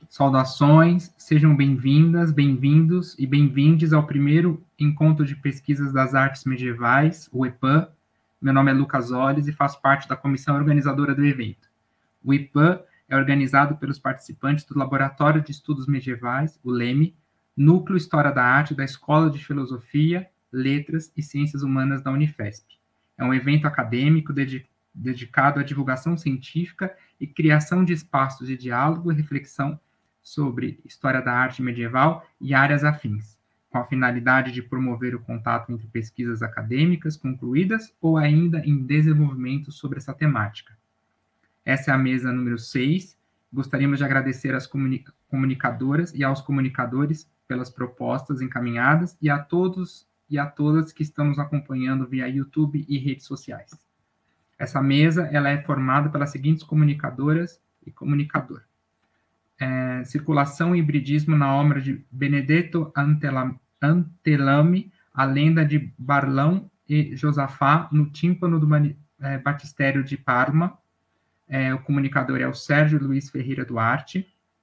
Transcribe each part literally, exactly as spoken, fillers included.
Saudações, sejam bem-vindas, bem-vindos e bem-vindes ao primeiro Encontro de Pesquisas das Artes Medievais, o EPAM. Meu nome é Lucas Olles e faço parte da comissão organizadora do evento. O EPAM é organizado pelos participantes do Laboratório de Estudos Medievais, o LEME, Núcleo História da Arte da Escola de Filosofia, Letras e Ciências Humanas da Unifesp. É um evento acadêmico dedi- dedicado à divulgação científica e criação de espaços de diálogo e reflexão sobre história da arte medieval e áreas afins, com a finalidade de promover o contato entre pesquisas acadêmicas concluídas ou ainda em desenvolvimento sobre essa temática. Essa é a mesa número seis. Gostaríamos de agradecer às comunica- comunicadoras e aos comunicadores pelas propostas encaminhadas e a todos e a todas que estão nos acompanhando via YouTube e redes sociais. Essa mesa ela é formada pelas seguintes comunicadoras e comunicador. É, circulação e hibridismo na obra de Benedetto Antelam- Antelame, A Lenda de Barlão e Josafá, no tímpano do mani- é, Batistério de Parma. É, o comunicador é o Sérgio Luiz Ferreira Duarte.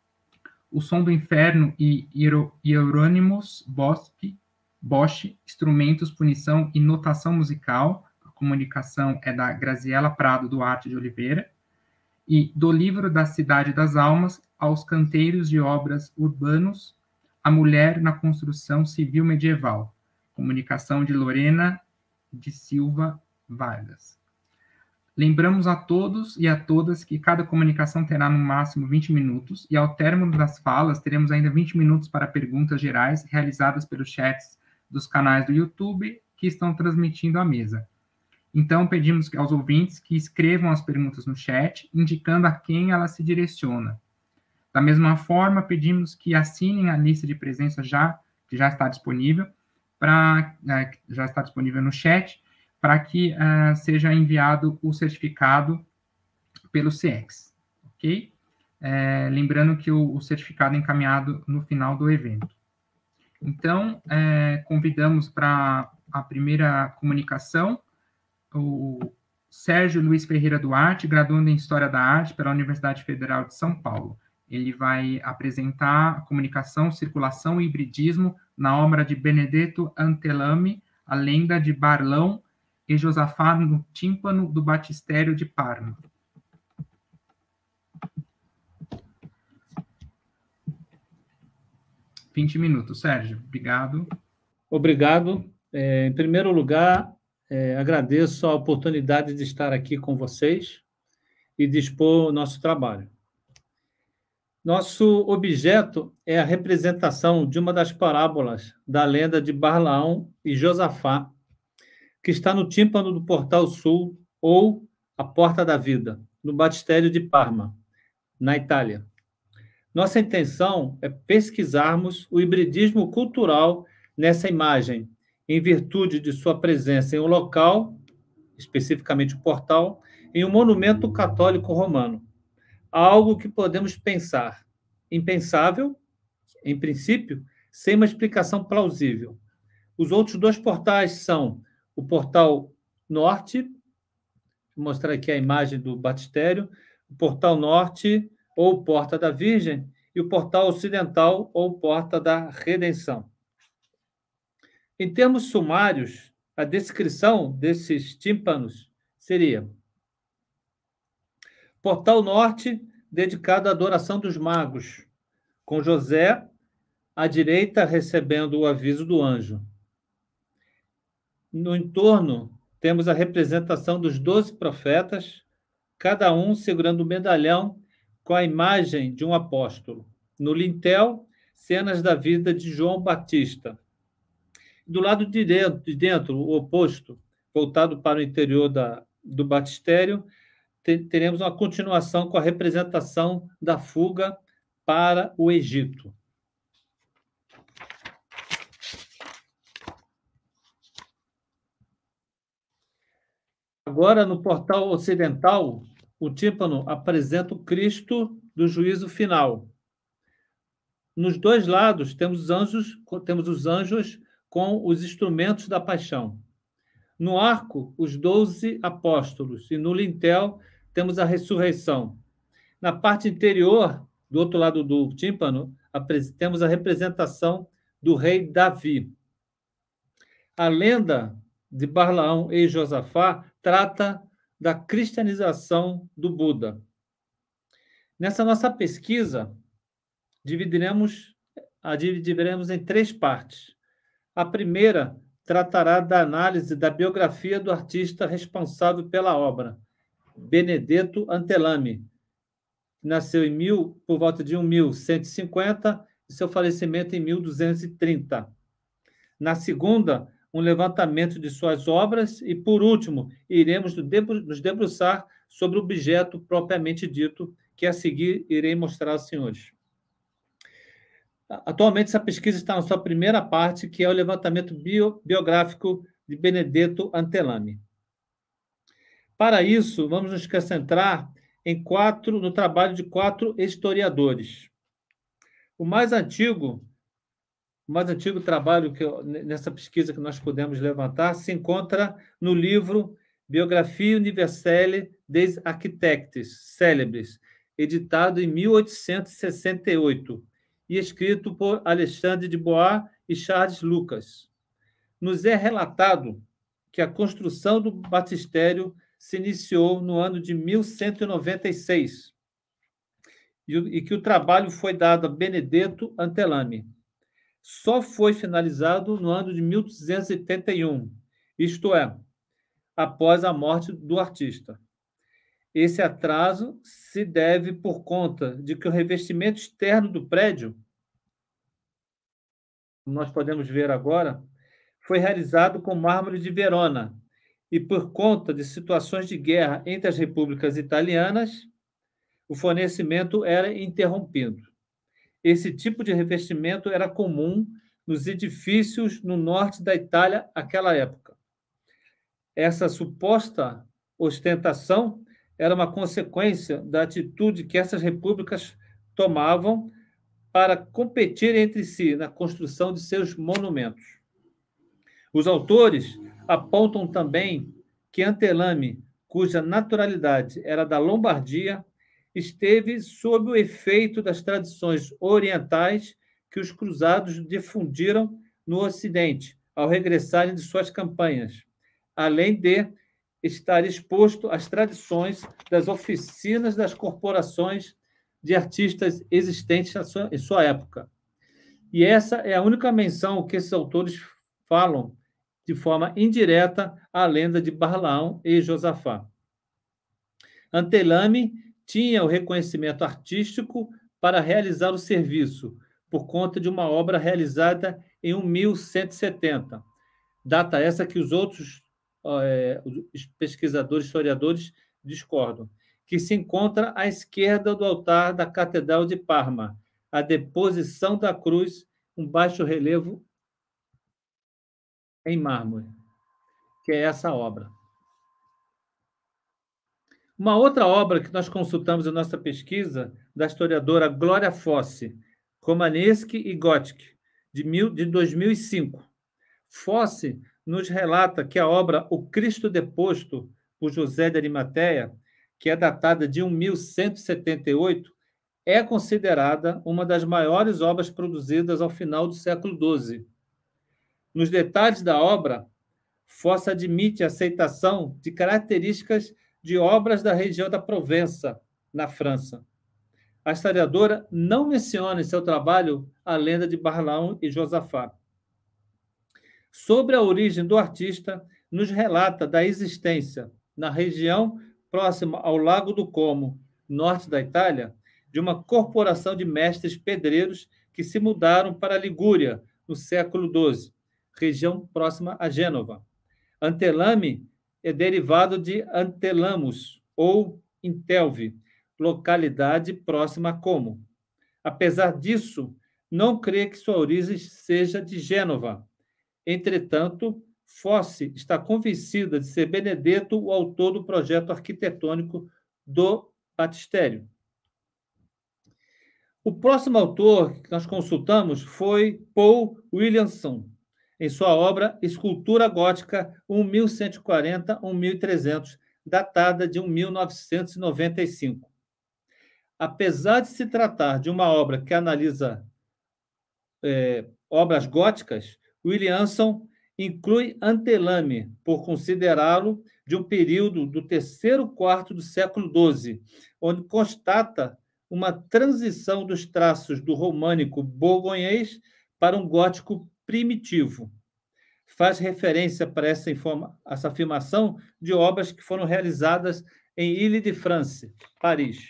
O Som do Inferno e Hieronymus Bosch, Bosch, Instrumentos, Punição e Notação Musical. A comunicação é da Graziela Prado Duarte de Oliveira. E do livro da Cidade das Almas aos canteiros de obras urbanos, a mulher na construção civil medieval. Comunicação de Lorena de Silva Vargas. Lembramos a todos e a todas que cada comunicação terá no máximo vinte minutos e ao término das falas teremos ainda vinte minutos para perguntas gerais realizadas pelos chats dos canais do YouTube que estão transmitindo a mesa. Então, pedimos aos ouvintes que escrevam as perguntas no chat, indicando a quem ela se direciona. Da mesma forma, pedimos que assinem a lista de presença já, que já está disponível, pra, é, já está disponível no chat, para que uh, seja enviado o certificado pelo C E X, ok? É, lembrando que o, o certificado é encaminhado no final do evento. Então, é, convidamos para a primeira comunicação o Sérgio Luiz Ferreira Duarte, graduando em História da Arte pela Universidade Federal de São Paulo. Ele vai apresentar a comunicação, circulação e hibridismo na obra de Benedetto Antelame, A Lenda de Barlão e Josafá no tímpano do Batistério de Parma. vinte minutos, Sérgio. Obrigado. Obrigado. É, em primeiro lugar, é, agradeço a oportunidade de estar aqui com vocês e de expor o nosso trabalho. Nosso objeto é a representação de uma das parábolas da lenda de Barlaão e Josafá, que está no tímpano do Portal Sul, ou a Porta da Vida, no Batistério de Parma, na Itália. Nossa intenção é pesquisarmos o hibridismo cultural nessa imagem, em virtude de sua presença em um local, especificamente o portal, em um monumento católico romano. Algo que podemos pensar impensável, em princípio, sem uma explicação plausível. Os outros dois portais são o portal norte, vou mostrar aqui a imagem do batistério, o portal norte, ou Porta da Virgem, e o portal ocidental, ou Porta da Redenção. Em termos sumários, a descrição desses tímpanos seria: Portal Norte, dedicado à adoração dos magos, com José à direita recebendo o aviso do anjo. No entorno, temos a representação dos doze profetas, cada um segurando um medalhão com a imagem de um apóstolo. No lintel, cenas da vida de João Batista. Do lado de dentro, de dentro o oposto, voltado para o interior da, do batistério, te, teremos uma continuação com a representação da fuga para o Egito. Agora, no portal ocidental, o tímpano apresenta o Cristo do juízo final. Nos dois lados, temos os anjos, temos os anjos com os instrumentos da paixão. No arco, os doze apóstolos, e no lintel temos a ressurreição. Na parte interior, Do outro lado do tímpano, temos a representação do rei Davi. A lenda de Barlaão e Josafá trata da cristianização do Buda. Nessa nossa pesquisa, dividiremos, a dividiremos em três partes. A primeira tratará da análise da biografia do artista responsável pela obra, Benedetto Antelami, que nasceu em mil, por volta de mil cento e cinquenta e seu falecimento em mil duzentos e trinta. Na segunda, um levantamento de suas obras e, por último, iremos nos debruçar sobre o objeto propriamente dito, que a seguir irei mostrar aos senhores. Atualmente, essa pesquisa está na sua primeira parte, que é o levantamento bio, biográfico de Benedetto Antelami. Para isso, vamos nos concentrar em quatro, no trabalho de quatro historiadores. O mais antigo, o mais antigo trabalho que eu, nessa pesquisa que nós pudemos levantar se encontra no livro Biografia Universelle des Architectes Célebres, editado em mil oitocentos e sessenta e oito, e escrito por Alexandre de Bois e Charles Lucas. Nos é relatado que a construção do batistério se iniciou no ano de mil cento e noventa e seis e que o trabalho foi dado a Benedetto Antelami. Só foi finalizado no ano de mil duzentos e oitenta e um, isto é, após a morte do artista. Esse atraso se deve por conta de que o revestimento externo do prédio, como nós podemos ver agora, foi realizado com mármore de Verona e por conta de situações de guerra entre as repúblicas italianas, o fornecimento era interrompido. Esse tipo de revestimento era comum nos edifícios no norte da Itália naquela época. Essa suposta ostentação era uma consequência da atitude que essas repúblicas tomavam para competir entre si na construção de seus monumentos. Os autores apontam também que Antelami, cuja naturalidade era da Lombardia, esteve sob o efeito das tradições orientais que os cruzados difundiram no Ocidente ao regressarem de suas campanhas, além de estar exposto às tradições das oficinas das corporações de artistas existentes em sua época. E essa é a única menção que esses autores falam de forma indireta à lenda de Barlaão e Josafá. Antelami tinha o reconhecimento artístico para realizar o serviço, por conta de uma obra realizada em mil cento e setenta, data essa que os outros é, os pesquisadores, historiadores, discordam, que se encontra à esquerda do altar da Catedral de Parma, a deposição da cruz, um baixo relevo em mármore, que é essa obra. Uma outra obra que nós consultamos em nossa pesquisa, da historiadora Glória Fosse, Romanesque e Gothic, de, mil, de dois mil e cinco. Fosse nos relata que a obra O Cristo Deposto, por José de Arimateia, que é datada de mil cento e setenta e oito, é considerada uma das maiores obras produzidas ao final do século doze. Nos detalhes da obra, Fosse admite a aceitação de características de obras da região da Provença, na França. A historiadora não menciona em seu trabalho a lenda de Barlaão e Josafá. Sobre a origem do artista, nos relata da existência, na região próxima ao Lago do Como, norte da Itália, de uma corporação de mestres pedreiros que se mudaram para a Ligúria, no século doze, região próxima a Gênova. Antelami é derivado de Antelamus, ou Intelvi, localidade próxima a Como. Apesar disso, não crê que sua origem seja de Gênova. Entretanto, Fosse está convencida de ser Benedetto o autor do projeto arquitetônico do batistério. O próximo autor que nós consultamos foi Paul Williamson, em sua obra Escultura Gótica mil cento e quarenta a mil e trezentos, datada de mil novecentos e noventa e cinco. Apesar de se tratar de uma obra que analisa é, obras góticas, Williamson inclui Antelame, por considerá-lo de um período do terceiro quarto do século doze, onde constata uma transição dos traços do românico borgonhês para um gótico primitivo. Faz referência para essa, informa- essa afirmação de obras que foram realizadas em Ile-de-France, Paris.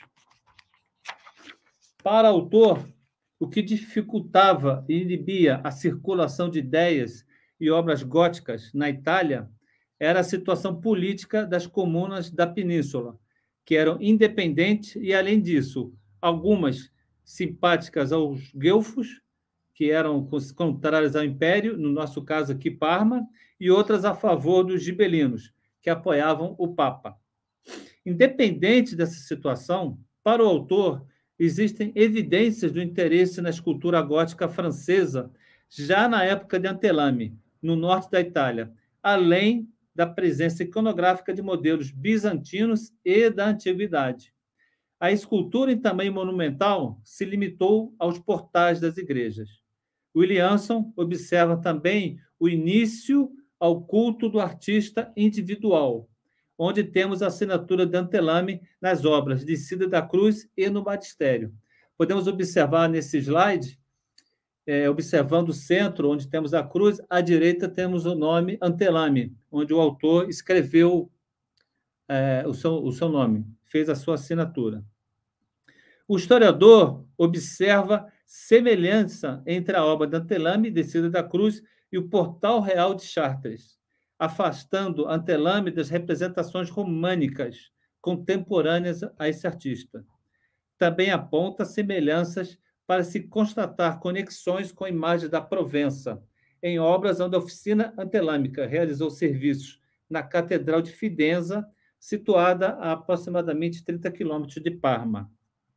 Para o autor, o que dificultava e inibia a circulação de ideias e obras góticas na Itália era a situação política das comunas da península, que eram independentes e, além disso, algumas simpáticas aos guelfos, que eram contrários ao Império, no nosso caso aqui Parma, e outras a favor dos gibelinos, que apoiavam o Papa. Independente dessa situação, para o autor, existem evidências do interesse na escultura gótica francesa já na época de Antelame, no norte da Itália, além da presença iconográfica de modelos bizantinos e da antiguidade. A escultura em tamanho monumental se limitou aos portais das igrejas. Williamson observa também o início ao culto do artista individual, onde temos a assinatura de Antelame nas obras de Cida da Cruz e no batistério. Podemos observar nesse slide, é, observando o centro, onde temos a cruz, à direita temos o nome Antelame, onde o autor escreveu é, o, seu, o seu nome, fez a sua assinatura. O historiador observa semelhança entre a obra de Antelame, de Cida da Cruz, e o Portal Real de Chartres, afastando Antelame das representações românicas contemporâneas a esse artista. Também aponta semelhanças para se constatar conexões com a imagem da Provença, em obras onde a oficina antelâmica realizou serviços na Catedral de Fidenza, situada a aproximadamente trinta quilômetros de Parma.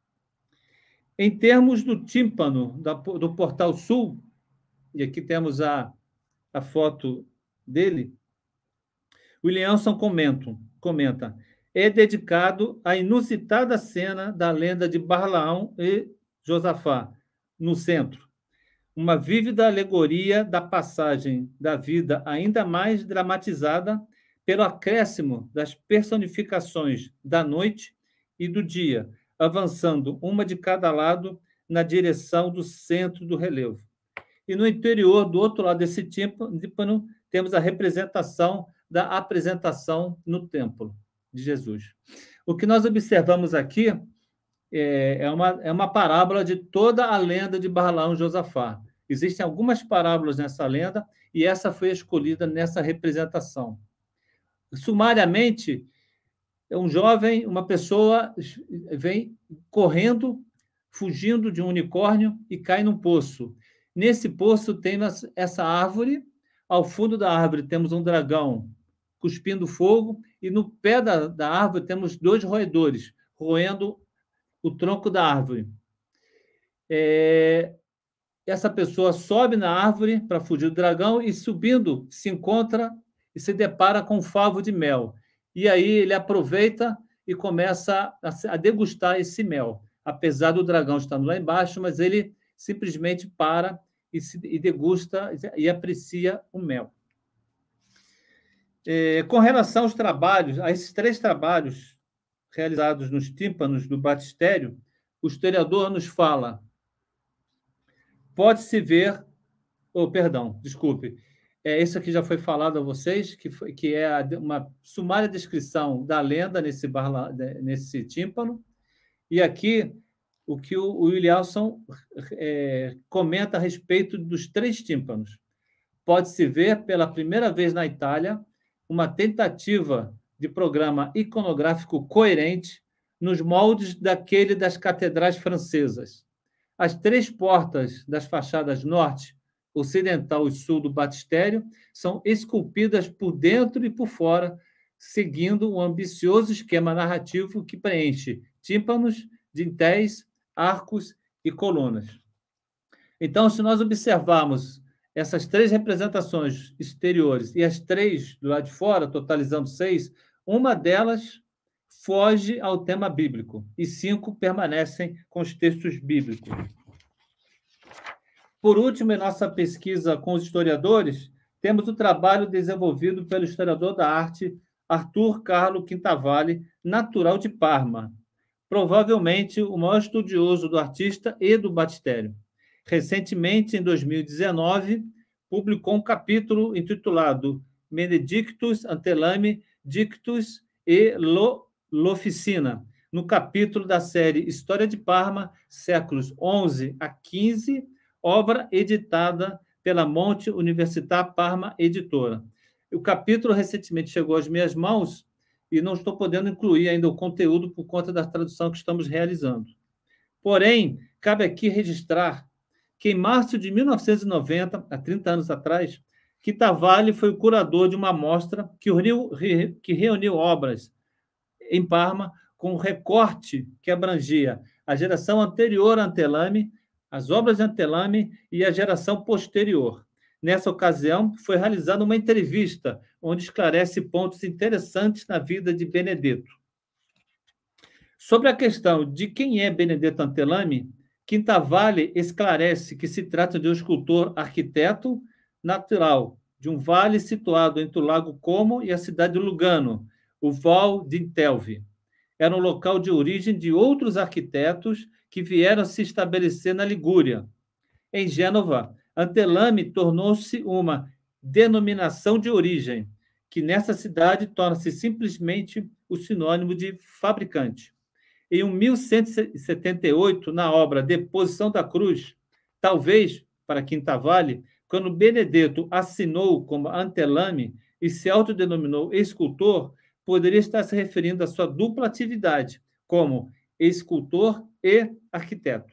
Em termos do tímpano do Portal Sul, e aqui temos a, a foto dele, Williamson comenta, comenta, é dedicado à inusitada cena da lenda de Barlaão e Josafá, no centro. Uma vívida alegoria da passagem da vida ainda mais dramatizada pelo acréscimo das personificações da noite e do dia, avançando uma de cada lado na direção do centro do relevo. E no interior, do outro lado desse tímpano, temos a representação da apresentação no templo de Jesus. O que nós observamos aqui é uma, é uma parábola de toda a lenda de Barlaão e Josafá. Existem algumas parábolas nessa lenda e essa foi escolhida nessa representação. Sumariamente, um jovem, uma pessoa vem correndo, fugindo de um unicórnio e cai num poço. Nesse poço tem essa árvore, ao fundo da árvore temos um dragão cuspindo fogo e no pé da, da árvore temos dois roedores roendo o tronco da árvore. É, essa pessoa sobe na árvore para fugir do dragão e, subindo, se encontra e se depara com um favo de mel. E aí ele aproveita e começa a, a degustar esse mel. Apesar do dragão estando lá embaixo, mas ele simplesmente para e, se, e degusta e aprecia o mel. É, com relação aos trabalhos, a esses três trabalhos realizados nos tímpanos do batistério, o historiador nos fala, pode-se ver, oh, perdão, desculpe, é, esse aqui já foi falado a vocês, que, foi, que é uma sumária descrição da lenda nesse, barla, nesse tímpano, e aqui o que o, o Williamson é, comenta a respeito dos três tímpanos. Pode-se ver pela primeira vez na Itália uma tentativa de programa iconográfico coerente nos moldes daquele das catedrais francesas. As três portas das fachadas norte, ocidental e sul do batistério são esculpidas por dentro e por fora, seguindo um ambicioso esquema narrativo que preenche tímpanos, dintéis, arcos e colunas. Então, se nós observarmos essas três representações exteriores e as três do lado de fora, totalizando seis, uma delas foge ao tema bíblico e cinco permanecem com os textos bíblicos. Por último, em nossa pesquisa com os historiadores, temos o trabalho desenvolvido pelo historiador da arte Arthur Carlo Quintavalle, natural de Parma, provavelmente o maior estudioso do artista e do batistério. Recentemente, em dois mil e dezenove, publicou um capítulo intitulado Benedictus Antelame Dictus e l'Officina, no capítulo da série História de Parma, séculos onze a quinze, obra editada pela Monte Università Parma Editora. O capítulo recentemente chegou às minhas mãos e não estou podendo incluir ainda o conteúdo por conta da tradução que estamos realizando. Porém, cabe aqui registrar que em março de mil novecentos e noventa, há trinta anos atrás, Quintavalle foi o curador de uma mostra que reuniu, que reuniu obras em Parma com um recorte que abrangia a geração anterior a Antelame, as obras de Antelame e a geração posterior. Nessa ocasião, foi realizada uma entrevista onde esclarece pontos interessantes na vida de Benedetto. Sobre a questão de quem é Benedetto Antelame, Quintavalle esclarece que se trata de um escultor arquiteto natural de um vale situado entre o Lago Como e a cidade de Lugano, o Val d'Intelvi. Era um local de origem de outros arquitetos que vieram se estabelecer na Ligúria. Em Gênova, Antelame tornou-se uma denominação de origem, que nessa cidade torna-se simplesmente o sinônimo de fabricante. Em mil cento e setenta e oito, na obra Deposição da Cruz, talvez, para Quintavalle, quando Benedetto assinou como Antelame e se autodenominou escultor, poderia estar se referindo à sua dupla atividade, como escultor e arquiteto.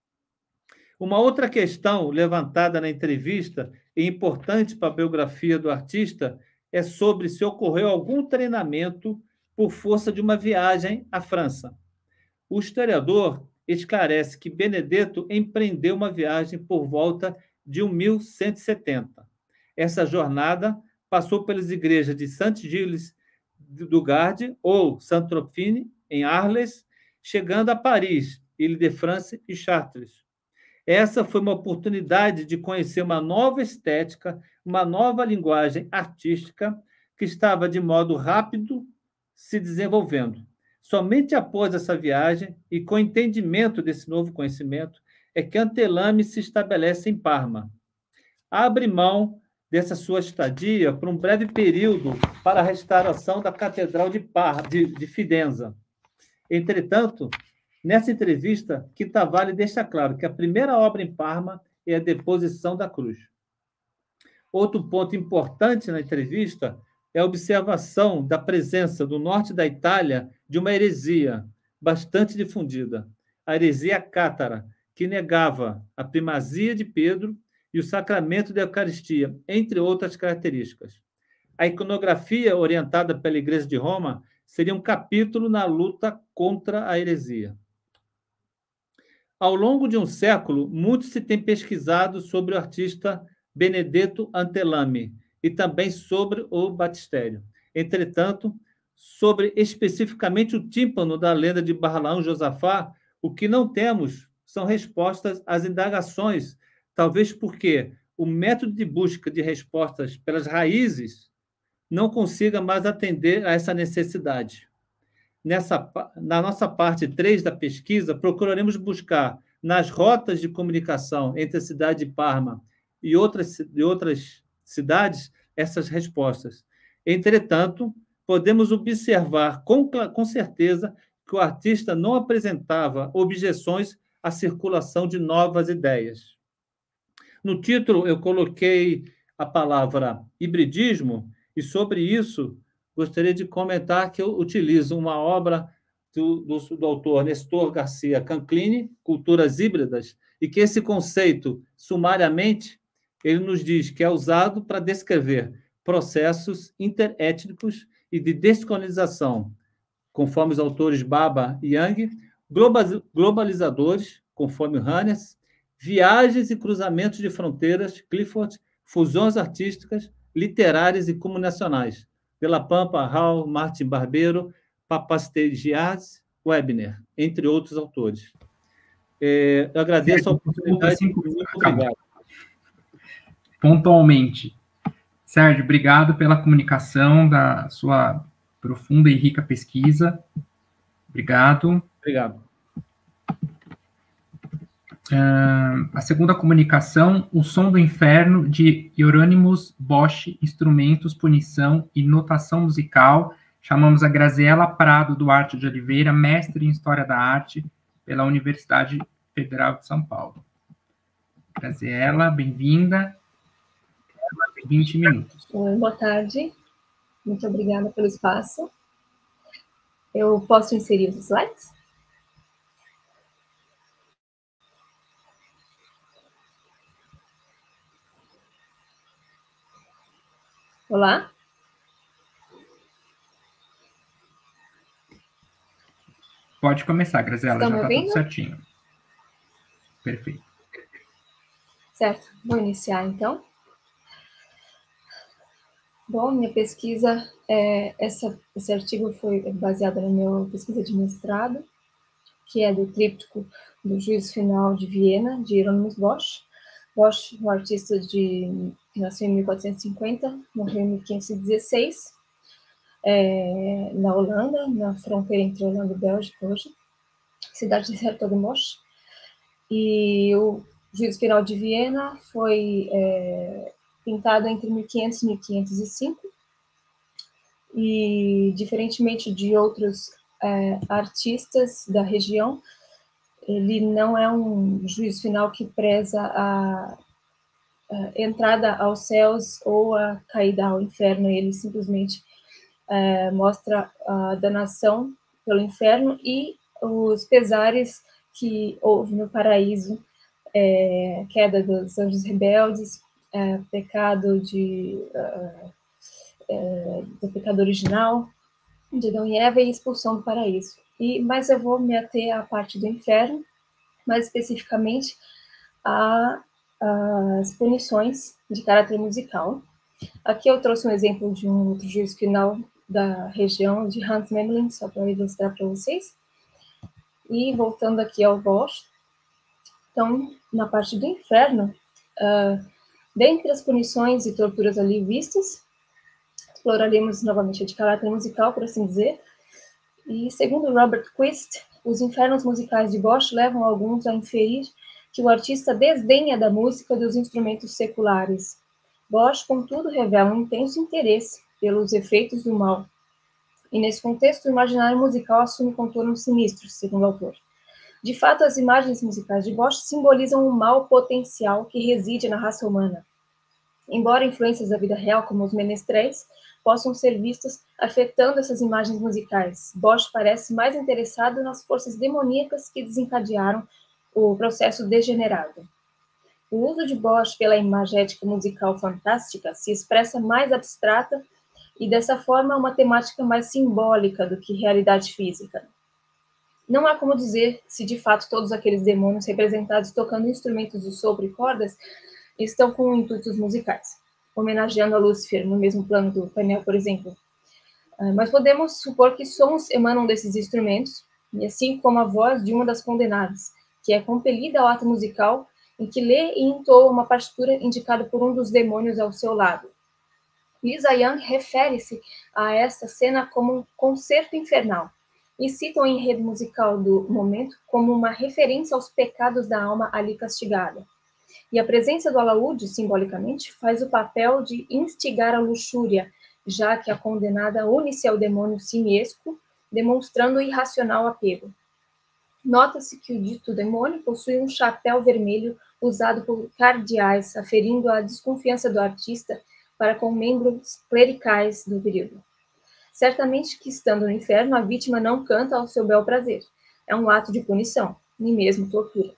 Uma outra questão levantada na entrevista e importante para a biografia do artista é sobre se ocorreu algum treinamento por força de uma viagem à França. O historiador esclarece que Benedetto empreendeu uma viagem por volta de mil cento e setenta. Essa jornada passou pelas igrejas de Saint-Gilles du Gard ou Saint-Trophine, em Arles, chegando a Paris, Ile-de-France e Chartres. Essa foi uma oportunidade de conhecer uma nova estética, uma nova linguagem artística que estava de modo rápido se desenvolvendo. Somente após essa viagem e com o entendimento desse novo conhecimento é que Antelame se estabelece em Parma. Abre mão dessa sua estadia por um breve período para a restauração da Catedral de, Par, de, de Fidenza. Entretanto, nessa entrevista, Quintavalle deixa claro que a primeira obra em Parma é a Deposição da Cruz. Outro ponto importante na entrevista é a observação da presença do norte da Itália de uma heresia bastante difundida, a heresia cátara, que negava a primazia de Pedro e o sacramento da Eucaristia, entre outras características. A iconografia orientada pela Igreja de Roma seria um capítulo na luta contra a heresia. Ao longo de um século, muito se tem pesquisado sobre o artista Benedetto Antelame e também sobre o batistério. Entretanto, sobre especificamente o tímpano da lenda de Barlaão Josafá, o que não temos são respostas às indagações, talvez porque o método de busca de respostas pelas raízes não consiga mais atender a essa necessidade. Nessa, na nossa parte três da pesquisa, procuraremos buscar nas rotas de comunicação entre a cidade de Parma e outras, e outras cidades essas respostas. Entretanto, podemos observar com, com certeza que o artista não apresentava objeções à circulação de novas ideias. No título, eu coloquei a palavra hibridismo, e sobre isso gostaria de comentar que eu utilizo uma obra do, do, do autor Nestor Garcia Canclini, Culturas Híbridas, e que esse conceito, sumariamente, ele nos diz que é usado para descrever processos interétnicos e de descolonização, conforme os autores Baba e Yang, globalizadores, conforme Hannes, viagens e cruzamentos de fronteiras, Clifford, fusões artísticas, literárias e comunicacionais, de La Pampa, Hall, Martin Barbeiro, Papastegias Webner, entre outros autores. É, eu agradeço é, a oportunidade. Cinco... Muito obrigado. Pontualmente. Sérgio, obrigado pela comunicação da sua profunda e rica pesquisa. Obrigado. Obrigado. Uh, a segunda comunicação, O Som do Inferno, de Hieronymus Bosch, Instrumentos, Punição e Notação Musical. Chamamos a Graziela Prado Duarte de Oliveira, mestre em História da Arte pela Universidade Federal de São Paulo. Graziela, bem-vinda. vinte minutos. Oi, boa tarde. Muito obrigada pelo espaço. Eu posso inserir os slides? Olá? Pode começar, Graziela, Estão já está tudo ouvindo? certinho. Perfeito. Certo, vou iniciar então. Bom, minha pesquisa, é, essa, esse artigo foi baseado na minha pesquisa de mestrado, que é do tríptico do Juízo Final de Viena, de Hieronymus Bosch. Bosch, um artista de, que nasceu em mil quatrocentos e cinquenta, morreu em mil quinhentos e dezesseis, é, na Holanda, na fronteira entre Holanda e Bélgica hoje, cidade de Hertogenbosch. E o Juízo Final de Viena foi é, pintado entre mil e quinhentos e mil quinhentos e cinco, e, diferentemente de outros é, artistas da região, ele não é um juízo final que preza a, a entrada aos céus ou a caída ao inferno. Ele simplesmente é, mostra a danação pelo inferno e os pesares que houve no paraíso, é, queda dos anjos rebeldes, é, pecado de, uh, é, do pecado original, de Adão e Eva, e expulsão do paraíso. E, mas eu vou me ater à parte do inferno, mais especificamente às punições de caráter musical. Aqui eu trouxe um exemplo de um outro juízo final da região de Hans Memling, só para ilustrar para vocês. E voltando aqui ao Bosch, então, na parte do inferno, uh, dentre as punições e torturas ali vistas, exploraremos novamente a de caráter musical, por assim dizer. E, segundo Robert Quist, os infernos musicais de Bosch levam alguns a inferir que o artista desdenha da música e dos instrumentos seculares. Bosch, contudo, revela um intenso interesse pelos efeitos do mal. E, nesse contexto, o imaginário musical assume contornos sinistros, segundo o autor. De fato, as imagens musicais de Bosch simbolizam o mal potencial que reside na raça humana. Embora influências da vida real, como os menestréis, possam ser vistas afetando essas imagens musicais, Bosch parece mais interessado nas forças demoníacas que desencadearam o processo degenerado. O uso de Bosch pela imagética musical fantástica se expressa mais abstrata e, dessa forma, uma temática mais simbólica do que realidade física. Não há como dizer se, de fato, todos aqueles demônios representados tocando instrumentos de sopro e cordas estão com intuitos musicais, homenageando a Lúcifer no mesmo plano do painel, por exemplo. Mas podemos supor que sons emanam desses instrumentos, e assim como a voz de uma das condenadas, que é compelida ao ato musical em que lê e entoa uma partitura indicada por um dos demônios ao seu lado. Lisa Young refere-se a esta cena como um concerto infernal, e cita o enredo musical do momento como uma referência aos pecados da alma ali castigada. E a presença do alaúde, simbolicamente, faz o papel de instigar a luxúria, já que a condenada une-se ao demônio simiesco, demonstrando o irracional apego. Nota-se que o dito demônio possui um chapéu vermelho usado por cardeais, aferindo a desconfiança do artista para com membros clericais do período. Certamente que, estando no inferno, a vítima não canta ao seu bel prazer. É um ato de punição, nem mesmo tortura.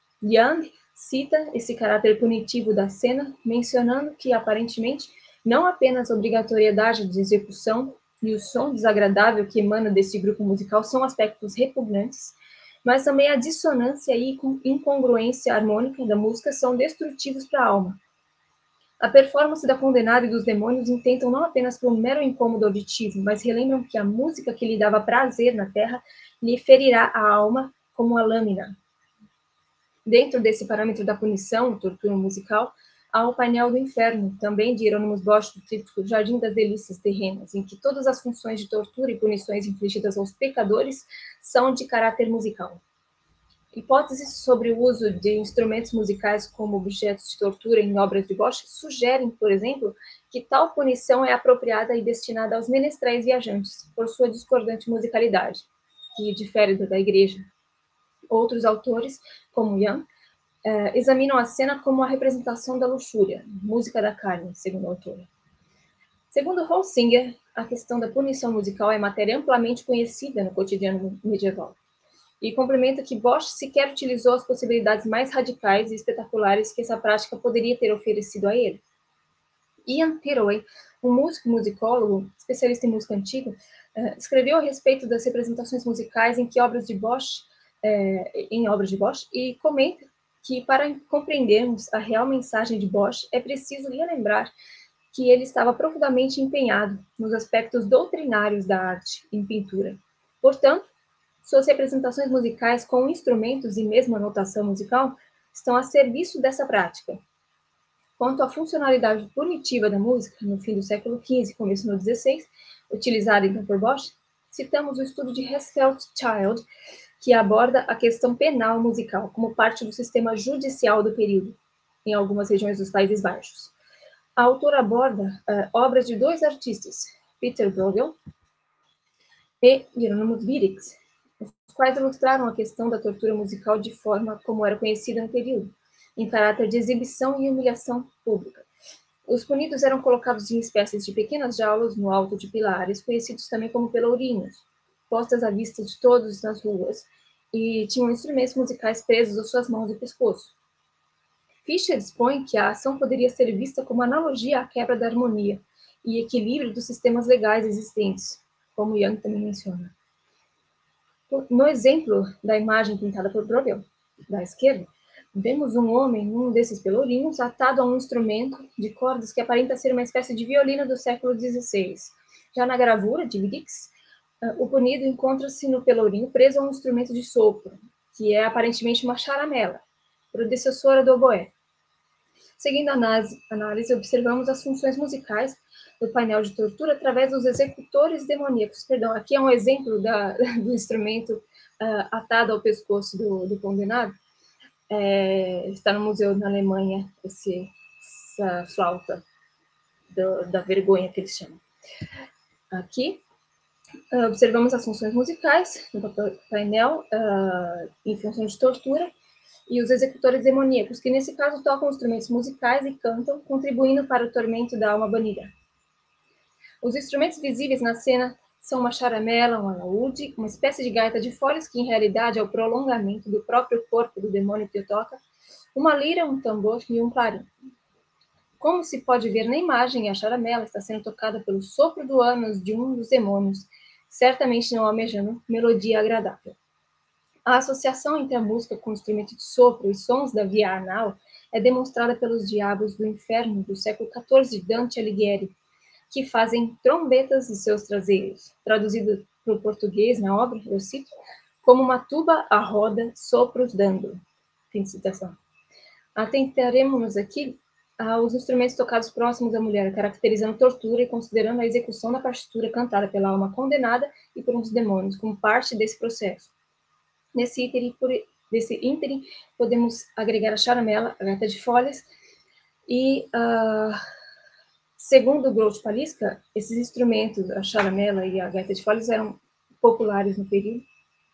Young cita esse caráter punitivo da cena, mencionando que, aparentemente, não apenas a obrigatoriedade de execução e o som desagradável que emana desse grupo musical são aspectos repugnantes, mas também a dissonância e incongruência harmônica da música são destrutivos para a alma. A performance da condenada e dos demônios intentam não apenas por um mero incômodo auditivo, mas relembram que a música que lhe dava prazer na terra lhe ferirá a alma como a lâmina. Dentro desse parâmetro da punição, tortura musical, há o painel do inferno, também de Hieronymus Bosch, do tríptico Jardim das Delícias Terrenas, em que todas as funções de tortura e punições infligidas aos pecadores são de caráter musical. Hipóteses sobre o uso de instrumentos musicais como objetos de tortura em obras de Bosch sugerem, por exemplo, que tal punição é apropriada e destinada aos menestréis viajantes, por sua discordante musicalidade, que difere da igreja. Outros autores, como Young, eh, examinam a cena como a representação da luxúria, música da carne, segundo a autora. Segundo Holsinger, a questão da punição musical é matéria amplamente conhecida no cotidiano medieval, e complementa que Bosch sequer utilizou as possibilidades mais radicais e espetaculares que essa prática poderia ter oferecido a ele. Ian Pittaway, um músico e musicólogo, especialista em música antiga, uh, escreveu a respeito das representações musicais em que obras de Bosch, uh, em obras de Bosch, e comenta que para compreendermos a real mensagem de Bosch é preciso relembrar que ele estava profundamente empenhado nos aspectos doutrinários da arte em pintura. Portanto, suas representações musicais com instrumentos e mesmo a notação musical estão a serviço dessa prática. Quanto à funcionalidade punitiva da música, no fim do século quinze e começo do dezesseis, utilizada então por Bosch, citamos o estudo de Hesseltchild, que aborda a questão penal musical como parte do sistema judicial do período, em algumas regiões dos Países Baixos. A autora aborda uh, obras de dois artistas, Peter Bruegel e Hieronymus Birix, os quais ilustraram a questão da tortura musical de forma como era conhecida no período, em caráter de exibição e humilhação pública. Os punidos eram colocados em espécies de pequenas jaulas no alto de pilares, conhecidos também como pelourinhos, postas à vista de todos nas ruas, e tinham instrumentos musicais presos às suas mãos e pescoço. Fischer expõe que a ação poderia ser vista como analogia à quebra da harmonia e equilíbrio dos sistemas legais existentes, como Young também menciona. No exemplo da imagem pintada por Bruegel, da esquerda, vemos um homem num desses pelourinhos atado a um instrumento de cordas que aparenta ser uma espécie de violino do século dezesseis. Já na gravura de Birix, o punido encontra-se no pelourinho preso a um instrumento de sopro, que é aparentemente uma charamela, predecessora do oboé. Seguindo a análise, observamos as funções musicais do painel de tortura através dos executores demoníacos. Perdão, aqui é um exemplo da, do instrumento uh, atado ao pescoço do, do condenado. É, está no museu na Alemanha, esse, essa flauta do, da vergonha que eles chamam. Aqui, uh, observamos as funções musicais no painel uh, em função de tortura, e os executores demoníacos, que nesse caso tocam instrumentos musicais e cantam, contribuindo para o tormento da alma banida. Os instrumentos visíveis na cena são uma charamela, um alaúde, uma espécie de gaita de folhas, que em realidade é o prolongamento do próprio corpo do demônio que o toca, uma lira, um tambor e um clarim. Como se pode ver na imagem, a charamela está sendo tocada pelo sopro do ânus de um dos demônios, certamente não almejando melodia agradável. A associação entre a música com o instrumento de sopro e sons da via anal é demonstrada pelos diabos do inferno do século quatorze de Dante Alighieri, que fazem trombetas de seus traseiros, traduzido para o português na obra, eu cito, como uma tuba à roda, sopros dando. Fim de citação. Atentaremos aqui aos instrumentos tocados próximos da mulher, caracterizando tortura e considerando a execução da partitura cantada pela alma condenada e por um dos demônios, como parte desse processo. Nesse ínterim, desse ínterim, podemos agregar a charamela, a gaita de folhas, e, uh, segundo Groth Paliska, esses instrumentos, a charamela e a gaita de folhas, eram populares no período,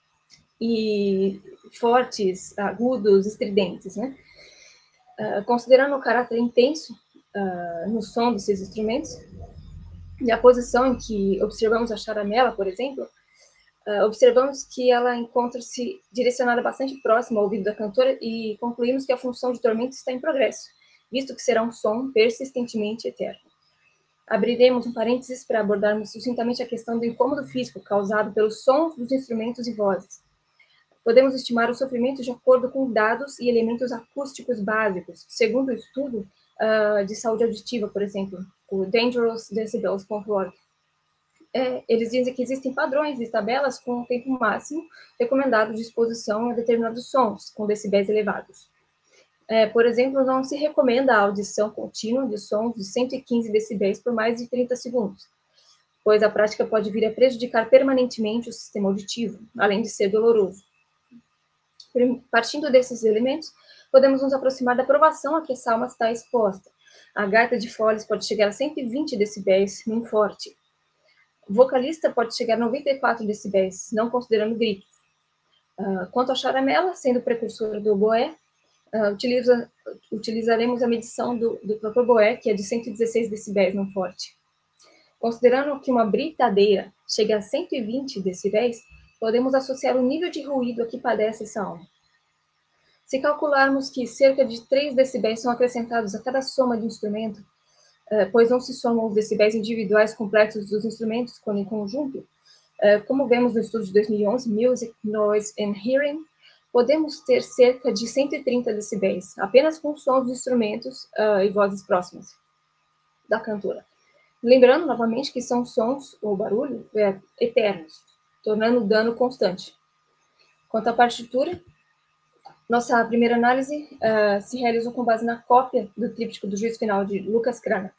e fortes, agudos, estridentes, né? Uh, considerando o caráter intenso uh, no som desses instrumentos, e a posição em que observamos a charamela, por exemplo, Uh, observamos que ela encontra-se direcionada bastante próxima ao ouvido da cantora e concluímos que a função de tormento está em progresso, visto que será um som persistentemente eterno. Abriremos um parênteses para abordarmos sucintamente a questão do incômodo físico causado pelos sons dos instrumentos e vozes. Podemos estimar o sofrimento de acordo com dados e elementos acústicos básicos. Segundo o estudo, uh, de saúde auditiva, por exemplo, o dangerous decibels ponto org. É, eles dizem que existem padrões e tabelas com o tempo máximo recomendado de exposição a determinados sons, com decibéis elevados. É, por exemplo, não se recomenda a audição contínua de sons de cento e quinze decibéis por mais de trinta segundos, pois a prática pode vir a prejudicar permanentemente o sistema auditivo, além de ser doloroso. Partindo desses elementos, podemos nos aproximar da provação a que essa alma está exposta. A gaita de foles pode chegar a cento e vinte decibéis num forte. O vocalista pode chegar a noventa e quatro decibéis, não considerando gritos. Uh, quanto ao charamela, sendo precursor do oboé, uh, utiliza, utilizaremos a medição do, do próprio oboé, que é de cento e dezesseis decibéis num forte. Considerando que uma britadeira chega a cento e vinte decibéis, podemos associar o nível de ruído a que padece essa alma. Se calcularmos que cerca de três decibéis são acrescentados a cada soma de instrumento, pois não se somam os decibéis individuais completos dos instrumentos quando em conjunto, como vemos no estudo de dois mil e onze, Music, Noise and Hearing, podemos ter cerca de cento e trinta decibéis, apenas com sons dos instrumentos uh, e vozes próximas da cantora. Lembrando, novamente, que são sons ou barulho é, eternos, tornando o dano constante. Quanto à partitura, nossa primeira análise uh, se realizou com base na cópia do tríptico do Juízo Final de Lucas Cranach,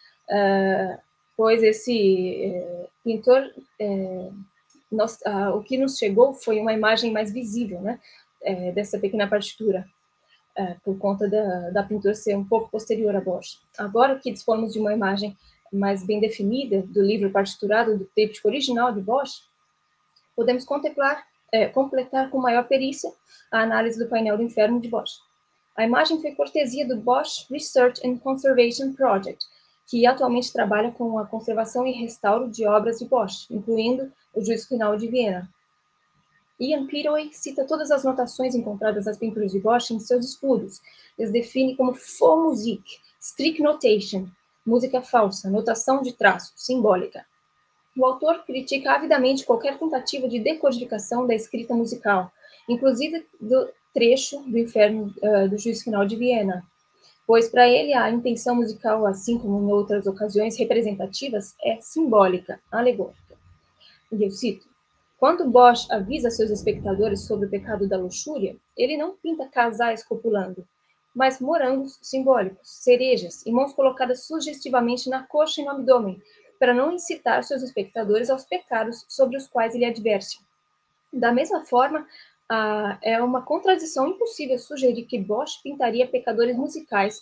uh, pois esse uh, pintor, uh, nós, uh, o que nos chegou foi uma imagem mais visível, né, uh, dessa pequena partitura, uh, por conta da, da pintura ser um pouco posterior a Bosch. Agora que dispomos de uma imagem mais bem definida do livro partiturado do tríptico original de Bosch, podemos contemplar É, completar com maior perícia a análise do painel do inferno de Bosch. A imagem foi cortesia do Bosch Research and Conservation Project, que atualmente trabalha com a conservação e restauro de obras de Bosch, incluindo o Juízo Final de Viena. Ian Pittaway cita todas as notações encontradas nas pinturas de Bosch em seus estudos. Eles definem como faux musique, strict notation, música falsa, notação de traço, simbólica. O autor critica avidamente qualquer tentativa de decodificação da escrita musical, inclusive do trecho do Inferno uh, do Juízo Final de Viena, pois para ele a intenção musical, assim como em outras ocasiões representativas, é simbólica, alegórica. E eu cito: quando Bosch avisa seus espectadores sobre o pecado da luxúria, ele não pinta casais copulando, mas morangos simbólicos, cerejas e mãos colocadas sugestivamente na coxa e no abdômen, para não incitar seus espectadores aos pecados sobre os quais ele adverte. Da mesma forma, ah, é uma contradição impossível sugerir que Bosch pintaria pecadores musicais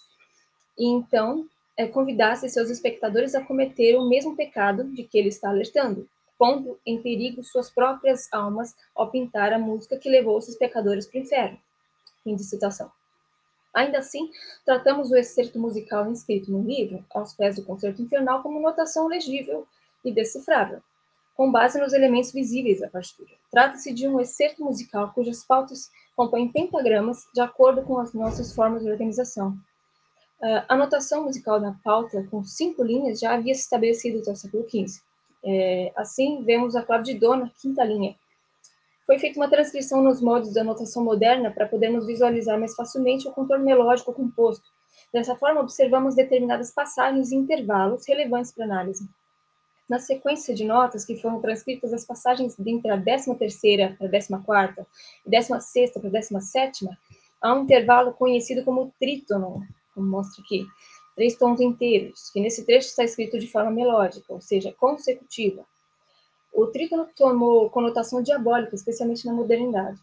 e então é, convidasse seus espectadores a cometer o mesmo pecado de que ele está alertando, pondo em perigo suas próprias almas ao pintar a música que levou esses pecadores para o inferno. Fim de citação. Ainda assim, tratamos o excerto musical inscrito no livro, aos pés do concerto infernal, como notação legível e decifrável, com base nos elementos visíveis da partitura. Trata-se de um excerto musical cujas pautas compõem pentagramas de acordo com as nossas formas de organização. Uh, a notação musical na pauta, com cinco linhas, já havia se estabelecido até o século quinze. É, assim, vemos a clave de dó na quinta linha. Foi feita uma transcrição nos modos da notação moderna para podermos visualizar mais facilmente o contorno melódico composto. Dessa forma, observamos determinadas passagens e intervalos relevantes para análise. Na sequência de notas que foram transcritas as passagens entre a décima terceira para a décima quarta e décima sexta para a décima sétima, há um intervalo conhecido como trítono, como mostra aqui, três tons inteiros, que nesse trecho está escrito de forma melódica, ou seja, consecutiva. O trítono tomou conotação diabólica, especialmente na modernidade,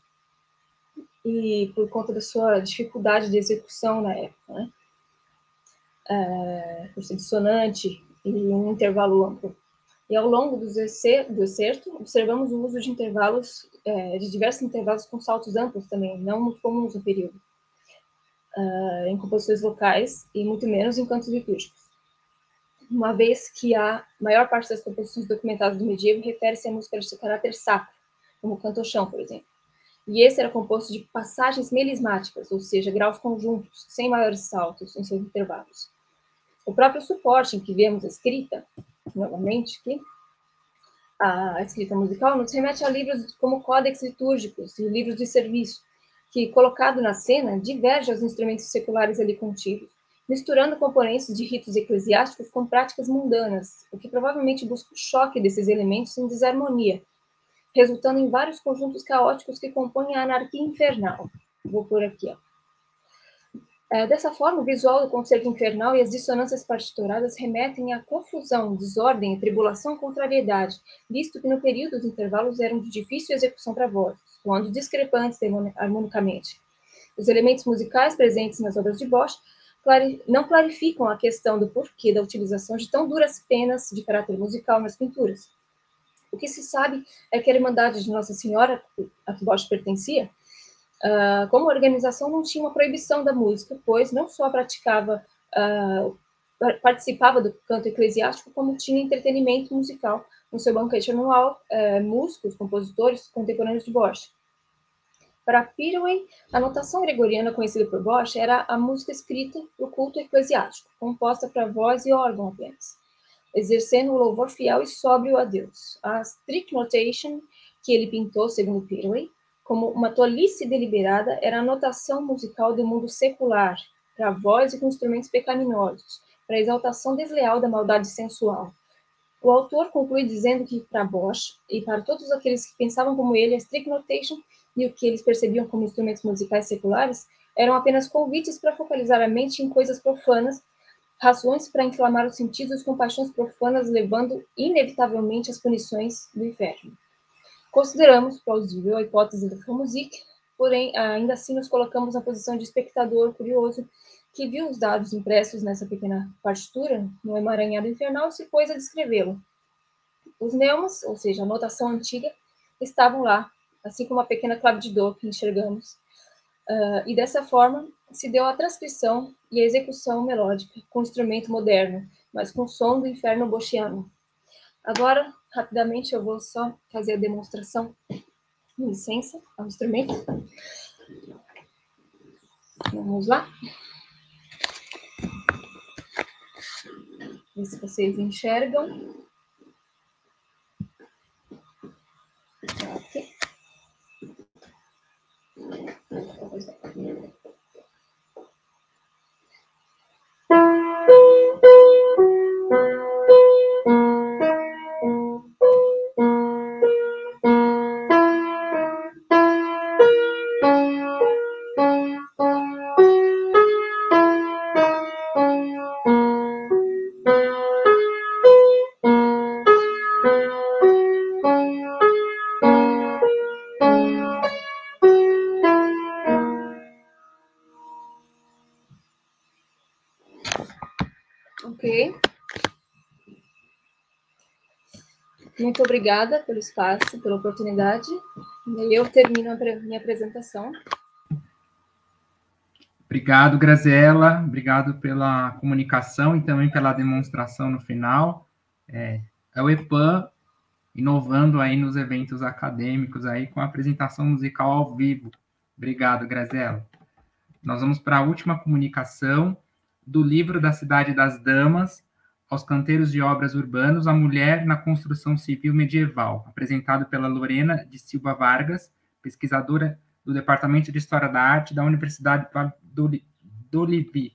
e por conta da sua dificuldade de execução na época, né? É, por ser dissonante e um intervalo amplo. E ao longo do excerto, observamos o uso de intervalos, é, de diversos intervalos com saltos amplos também, não muito comuns no período, uh, em composições vocais e muito menos em cantos litúrgicos. Uma vez que a maior parte das composições documentadas do medievo refere-se a música de caráter sacro, como o canto-chão, por exemplo. E esse era composto de passagens melismáticas, ou seja, graus conjuntos, sem maiores saltos em seus intervalos. O próprio suporte em que vemos a escrita, novamente aqui, a escrita musical, nos remete a livros como códex litúrgicos e livros de serviço, que, colocado na cena, diverge aos instrumentos seculares ali contidos, misturando componentes de ritos eclesiásticos com práticas mundanas, o que provavelmente busca o choque desses elementos em desarmonia, resultando em vários conjuntos caóticos que compõem a anarquia infernal. Vou por aqui, ó. É, dessa forma, o visual do concerto infernal e as dissonâncias partituradas remetem à confusão, desordem, tribulação e contrariedade, visto que no período os intervalos eram de difícil execução para vozes, quando discrepantes harmonicamente. Os elementos musicais presentes nas obras de Bosch clari- não clarificam a questão do porquê da utilização de tão duras penas de caráter musical nas pinturas. O que se sabe é que a Irmandade de Nossa Senhora, a que Bosch pertencia, uh, como organização não tinha uma proibição da música, pois não só praticava, uh, participava do canto eclesiástico, como tinha entretenimento musical no seu banquete anual, uh, músicos, compositores contemporâneos de Bosch. Para Pirway, a notação gregoriana conhecida por Bosch era a música escrita para o culto eclesiástico, composta para voz e órgão apenas, exercendo um louvor fiel e sóbrio a Deus. A strict notation que ele pintou, segundo Pirway, como uma tolice deliberada, era a notação musical do mundo secular, para voz e com instrumentos pecaminosos, para a exaltação desleal da maldade sensual. O autor conclui dizendo que, para Bosch, e para todos aqueles que pensavam como ele, a strict notation e o que eles percebiam como instrumentos musicais seculares eram apenas convites para focalizar a mente em coisas profanas, razões para inflamar os sentidos com paixões profanas, levando inevitavelmente às punições do inferno. Consideramos plausível a hipótese da Filmmusik, porém, ainda assim nos colocamos na posição de espectador curioso que viu os dados impressos nessa pequena partitura, no emaranhado infernal, e se pôs a descrevê-lo. Os neumas, ou seja, a notação antiga, estavam lá, assim como a pequena clave de dó que enxergamos. Uh, e dessa forma se deu a transcrição e a execução melódica com instrumento moderno, mas com som do inferno boschiano. Agora, rapidamente, eu vou só fazer a demonstração, com licença, ao instrumento. Vamos lá. Ver se vocês enxergam. Ok. Ok. Muito obrigada pelo espaço, pela oportunidade. Eu termino a minha apresentação. Obrigado, Graziela. Obrigado pela comunicação e também pela demonstração no final. É, é o EPAM inovando aí nos eventos acadêmicos aí com a apresentação musical ao vivo. Obrigado, Graziela. Nós vamos para a última comunicação do livro da Cidade das Damas, aos canteiros de obras urbanos, a mulher na construção civil medieval, apresentado pela Lorena de Silva Vargas, pesquisadora do Departamento de História da Arte da Universidade do Livi.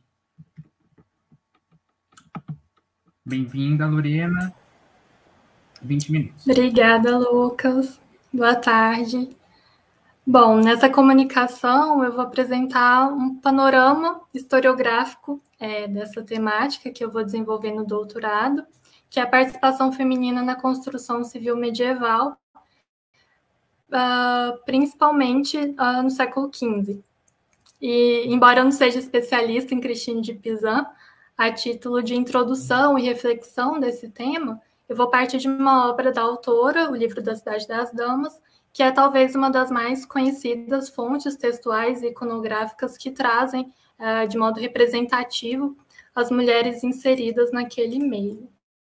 Bem-vinda, Lorena. vinte minutos. Obrigada, Lucas. Boa tarde. Bom, nessa comunicação eu vou apresentar um panorama historiográfico é, dessa temática que eu vou desenvolver no doutorado, que é a participação feminina na construção civil medieval, uh, principalmente uh, no século quinze. E, embora eu não seja especialista em Christine de Pizan, a título de introdução e reflexão desse tema, eu vou partir de uma obra da autora, o livro da Cidade das Damas, que é talvez uma das mais conhecidas fontes textuais e iconográficas que trazem, uh, de modo representativo, as mulheres inseridas naquele meio.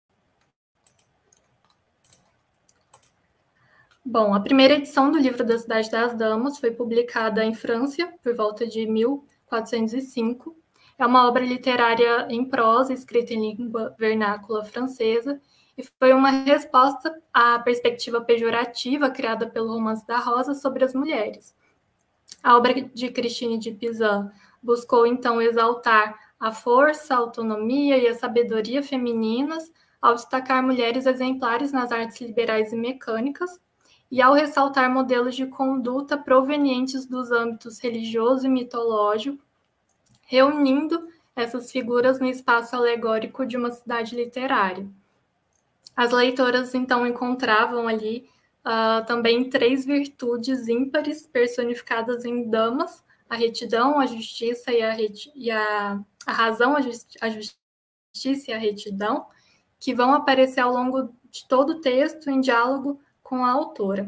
Bom, a primeira edição do livro da Cidade das Damas foi publicada em França por volta de mil quatrocentos e cinco. É uma obra literária em prosa, escrita em língua vernácula francesa, e foi uma resposta à perspectiva pejorativa criada pelo Romance da Rosa sobre as mulheres. A obra de Christine de Pizan buscou, então, exaltar a força, a autonomia e a sabedoria femininas, ao destacar mulheres exemplares nas artes liberais e mecânicas, e ao ressaltar modelos de conduta provenientes dos âmbitos religioso e mitológico, reunindo essas figuras no espaço alegórico de uma cidade literária. As leitoras, então, encontravam ali uh, também três virtudes ímpares personificadas em damas: a retidão, a justiça e a, reti e a, a razão, a, justi a justiça e a retidão, que vão aparecer ao longo de todo o texto em diálogo com a autora.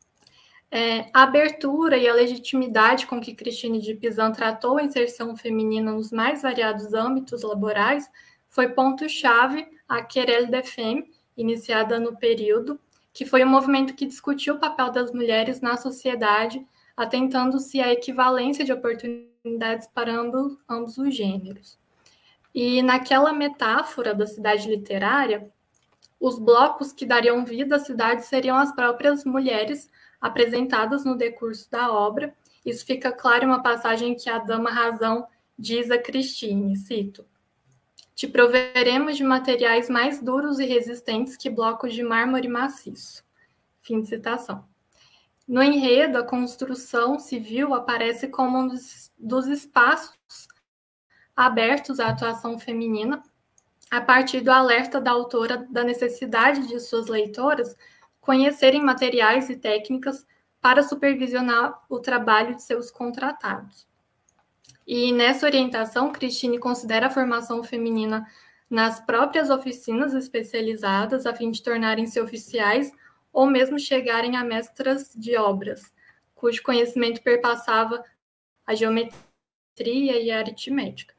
É, a abertura e a legitimidade com que Christine de Pizan tratou a inserção feminina nos mais variados âmbitos laborais foi ponto-chave à Querelle des Femmes, iniciada no período, que foi um movimento que discutiu o papel das mulheres na sociedade, atentando-se à equivalência de oportunidades para ambos, ambos os gêneros. E naquela metáfora da cidade literária, os blocos que dariam vida à cidade seriam as próprias mulheres apresentadas no decurso da obra. Isso fica claro em uma passagem que a dama Razão diz a Christine, cito: "Te proveremos de materiais mais duros e resistentes que blocos de mármore maciço." Fim de citação. No enredo, a construção civil aparece como um dos, dos espaços abertos à atuação feminina, a partir do alerta da autora da necessidade de suas leitoras conhecerem materiais e técnicas para supervisionar o trabalho de seus contratados. E nessa orientação, Christine considera a formação feminina nas próprias oficinas especializadas, a fim de tornarem-se oficiais ou mesmo chegarem a mestras de obras, cujo conhecimento perpassava a geometria e a aritmética.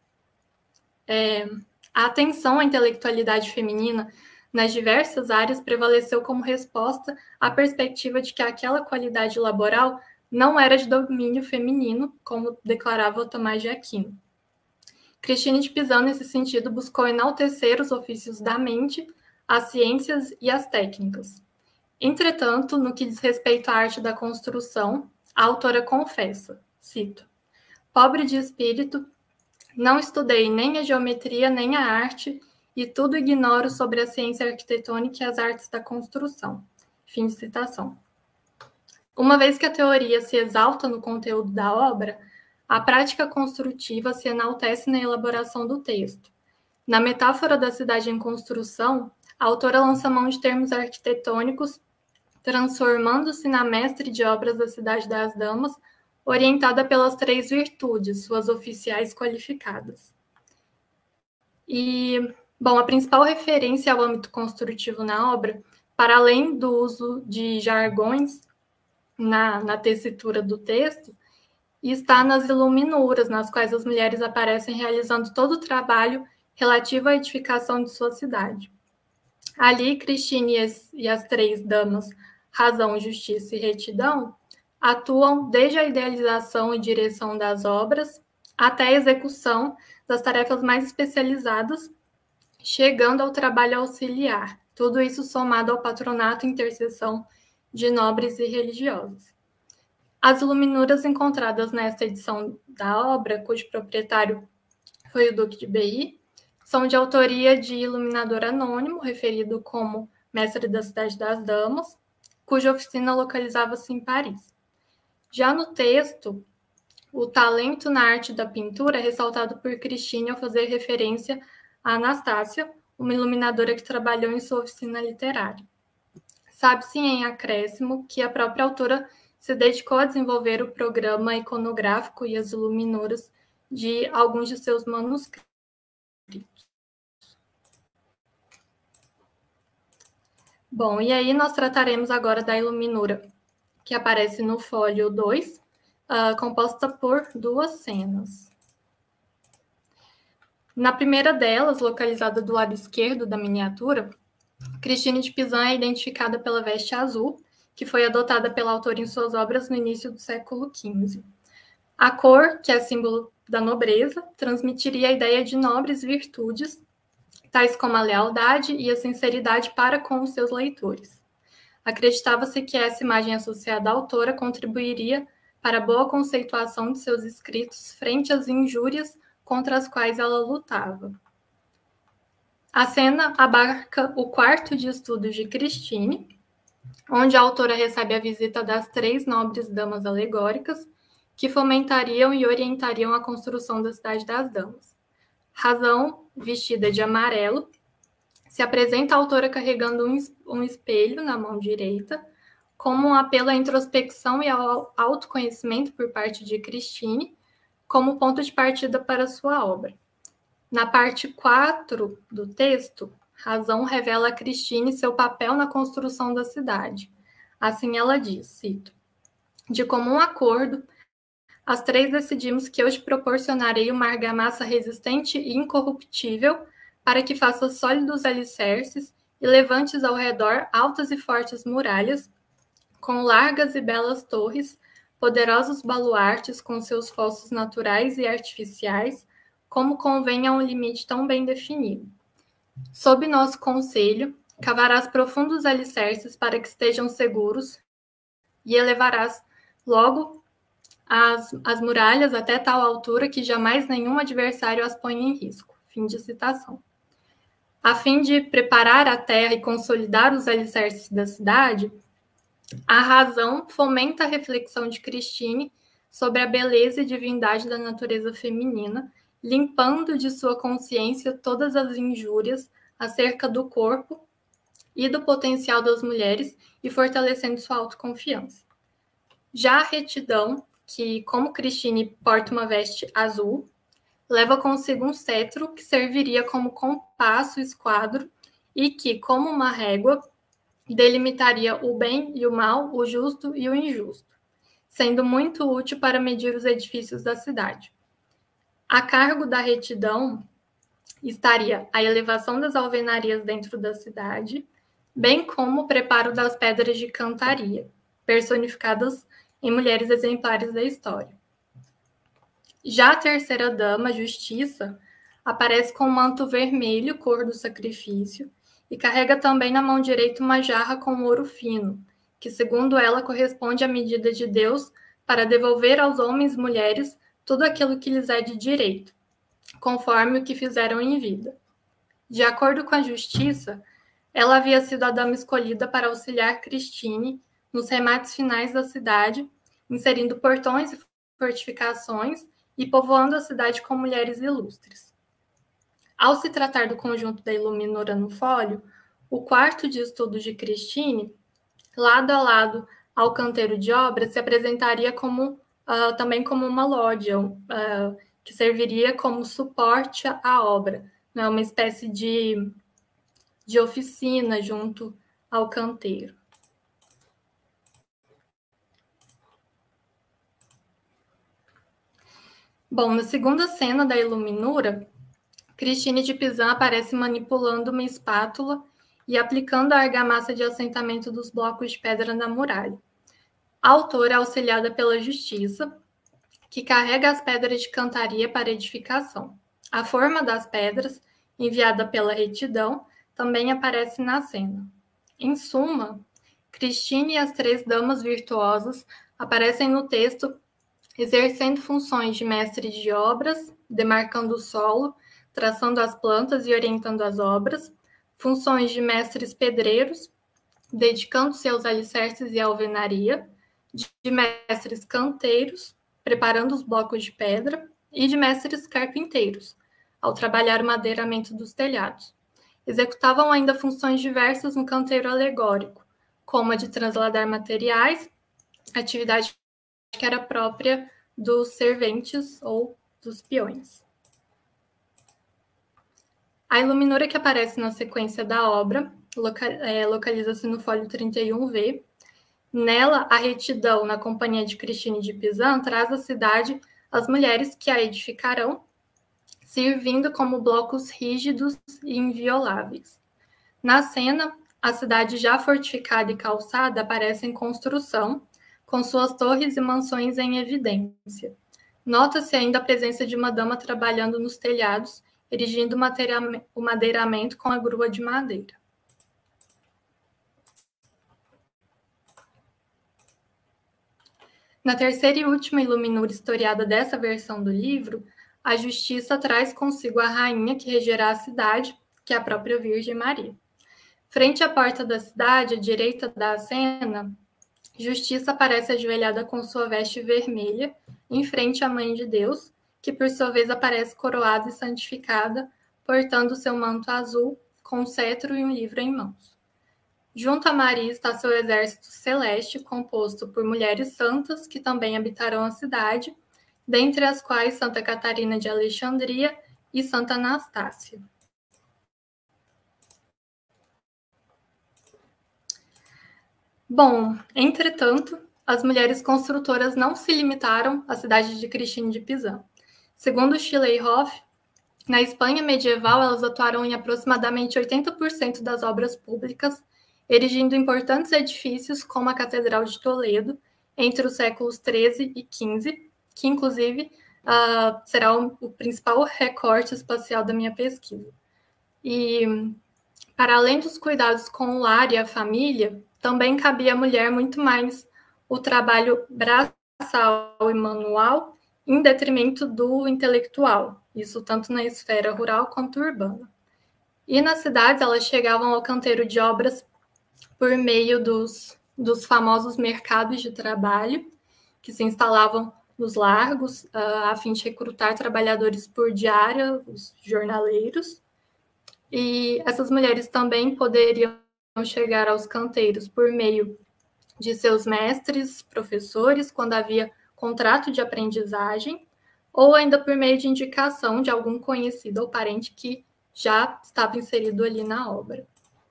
É, a atenção à intelectualidade feminina nas diversas áreas prevaleceu como resposta à perspectiva de que aquela qualidade laboral não era de domínio feminino, como declarava Tomás de Aquino. Christine de Pizan, nesse sentido, buscou enaltecer os ofícios da mente, as ciências e as técnicas. Entretanto, no que diz respeito à arte da construção, a autora confessa, cito: "Pobre de espírito, não estudei nem a geometria nem a arte, e tudo ignoro sobre a ciência arquitetônica e as artes da construção." Fim de citação. Uma vez que a teoria se exalta no conteúdo da obra, a prática construtiva se enaltece na elaboração do texto. Na metáfora da cidade em construção, a autora lança mão de termos arquitetônicos, transformando-se na mestre de obras da Cidade das Damas, orientada pelas três virtudes, suas oficiais qualificadas. E, bom, a principal referência ao âmbito construtivo na obra, para além do uso de jargões na, na tessitura do texto, está nas iluminuras, nas quais as mulheres aparecem realizando todo o trabalho relativo à edificação de sua cidade. Ali, Christine e as, e as três damas, Razão, Justiça e Retidão, atuam desde a idealização e direção das obras até a execução das tarefas mais especializadas, chegando ao trabalho auxiliar, tudo isso somado ao patronato e intercessão de nobres e religiosos. As iluminuras encontradas nesta edição da obra, cujo proprietário foi o Duque de Berry, são de autoria de iluminador anônimo, referido como mestre da Cidade das Damas, cuja oficina localizava-se em Paris. Já no texto, o talento na arte da pintura é ressaltado por Christine ao fazer referência a Anastácia, uma iluminadora que trabalhou em sua oficina literária. Sabe-se em acréscimo que a própria autora se dedicou a desenvolver o programa iconográfico e as iluminuras de alguns de seus manuscritos. Bom, e aí nós trataremos agora da iluminura, que aparece no fólio dois, uh, composta por duas cenas. Na primeira delas, localizada do lado esquerdo da miniatura, Christine de Pizan é identificada pela veste azul, que foi adotada pela autora em suas obras no início do século quinze. A cor, que é símbolo da nobreza, transmitiria a ideia de nobres virtudes, tais como a lealdade e a sinceridade para com os seus leitores. Acreditava-se que essa imagem associada à autora contribuiria para a boa conceituação de seus escritos frente às injúrias contra as quais ela lutava. A cena abarca o quarto de estudos de Christine, onde a autora recebe a visita das três nobres damas alegóricas, que fomentariam e orientariam a construção da Cidade das Damas. Razão, vestida de amarelo, se apresenta a autora carregando um espelho na mão direita, como um apelo à introspecção e ao autoconhecimento por parte de Christine, como ponto de partida para sua obra. Na parte quatro do texto, Razão revela a Christine seu papel na construção da cidade. Assim ela diz, cito, de comum acordo, as três decidimos que eu te proporcionarei uma argamassa resistente e incorruptível para que faça sólidos alicerces e levantes ao redor altas e fortes muralhas, com largas e belas torres, poderosos baluartes com seus fossos naturais e artificiais, como convém a um limite tão bem definido. Sob nosso conselho, cavarás profundos alicerces para que estejam seguros e elevarás logo as, as muralhas até tal altura que jamais nenhum adversário as ponha em risco. Fim de citação. A fim de preparar a terra e consolidar os alicerces da cidade, a Razão fomenta a reflexão de Christine sobre a beleza e divindade da natureza feminina, limpando de sua consciência todas as injúrias acerca do corpo e do potencial das mulheres e fortalecendo sua autoconfiança. Já a Retidão, que, como Christine porta uma veste azul, leva consigo um cetro que serviria como compasso esquadro e que, como uma régua, delimitaria o bem e o mal, o justo e o injusto, sendo muito útil para medir os edifícios da cidade. A cargo da Retidão estaria a elevação das alvenarias dentro da cidade, bem como o preparo das pedras de cantaria, personificadas em mulheres exemplares da história. Já a terceira dama, Justiça, aparece com um manto vermelho, cor do sacrifício, e carrega também na mão direita uma jarra com ouro fino, que, segundo ela, corresponde à medida de Deus para devolver aos homens e mulheres tudo aquilo que lhes é de direito, conforme o que fizeram em vida. De acordo com a Justiça, ela havia sido a dama escolhida para auxiliar Christine nos remates finais da cidade, inserindo portões e fortificações e povoando a cidade com mulheres ilustres. Ao se tratar do conjunto da Iluminura no fólio, o quarto de estudos de Christine, lado a lado ao canteiro de obras, se apresentaria como, uh, também como uma lógia, uh, que serviria como suporte à obra, né? Uma espécie de, de oficina junto ao canteiro. Bom, na segunda cena da Iluminura, Christine de Pizan aparece manipulando uma espátula e aplicando a argamassa de assentamento dos blocos de pedra na muralha. A autora é auxiliada pela Justiça, que carrega as pedras de cantaria para edificação. A forma das pedras, enviada pela Retidão, também aparece na cena. Em suma, Christine e as três damas virtuosas aparecem no texto exercendo funções de mestres de obras, demarcando o solo, traçando as plantas e orientando as obras, funções de mestres pedreiros, dedicando-se aos alicerces e à alvenaria, de mestres canteiros, preparando os blocos de pedra, e de mestres carpinteiros, ao trabalhar o madeiramento dos telhados. Executavam ainda funções diversas no canteiro alegórico, como a de trasladar materiais, atividade que era própria dos serventes ou dos peões. A Iluminura que aparece na sequência da obra loca- é, localiza-se no fólio trinta e um V. Nela, a Retidão, na companhia de Christine de Pizan, traz à cidade as mulheres que a edificarão, servindo como blocos rígidos e invioláveis. Na cena, a cidade já fortificada e calçada aparece em construção, com suas torres e mansões em evidência. Nota-se ainda a presença de uma dama trabalhando nos telhados, erigindo o madeiramento com a grua de madeira. Na terceira e última Iluminura historiada dessa versão do livro, a justiça traz consigo a rainha que regerá a cidade, que é a própria Virgem Maria. Frente à porta da cidade, à direita da cena, Justiça aparece ajoelhada com sua veste vermelha, em frente à Mãe de Deus, que por sua vez aparece coroada e santificada, portando seu manto azul, com um cetro e um livro em mãos. Junto a Maria está seu exército celeste, composto por mulheres santas que também habitarão a cidade, dentre as quais Santa Catarina de Alexandria e Santa Anastácia. Bom, entretanto, as mulheres construtoras não se limitaram à cidade de Cristine de Pizan. Segundo Schleierhoff, na Espanha medieval, elas atuaram em aproximadamente oitenta por cento das obras públicas, erigindo importantes edifícios como a Catedral de Toledo, entre os séculos treze e quinze, que, inclusive, uh, será o, o principal recorte espacial da minha pesquisa. E, para além dos cuidados com o lar e a família, também cabia à mulher muito mais o trabalho braçal e manual, em detrimento do intelectual, isso tanto na esfera rural quanto urbana. E nas cidades, elas chegavam ao canteiro de obras por meio dos, dos famosos mercados de trabalho, que se instalavam nos largos, uh, a fim de recrutar trabalhadores por diária, os jornaleiros. E essas mulheres também poderiam chegar aos canteiros por meio de seus mestres, professores, quando havia contrato de aprendizagem, ou ainda por meio de indicação de algum conhecido ou parente que já estava inserido ali na obra.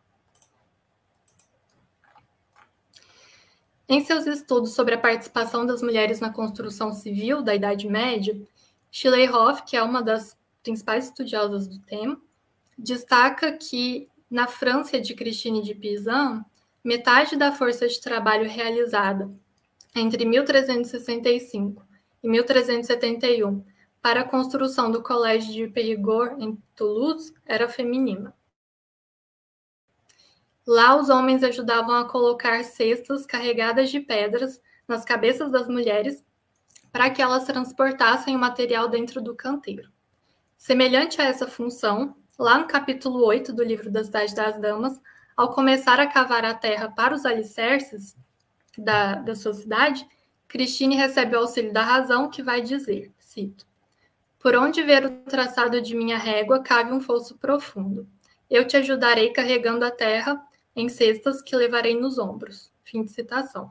Em seus estudos sobre a participação das mulheres na construção civil da Idade Média, Schleierhoff, que é uma das principais estudiosas do tema, destaca que na França de Cristine de Pizan, metade da força de trabalho realizada entre mil trezentos e sessenta e cinco e mil trezentos e setenta e um para a construção do Colégio de Périgord em Toulouse era feminina. Lá, os homens ajudavam a colocar cestas carregadas de pedras nas cabeças das mulheres para que elas transportassem o material dentro do canteiro. Semelhante a essa função, lá no capítulo oito do livro da Cidade das Damas, ao começar a cavar a terra para os alicerces da, da sua cidade, Cristine recebe o auxílio da razão, que vai dizer, cito, "Por onde ver o traçado de minha régua, cave um fosso profundo. Eu te ajudarei carregando a terra em cestas que levarei nos ombros." Fim de citação.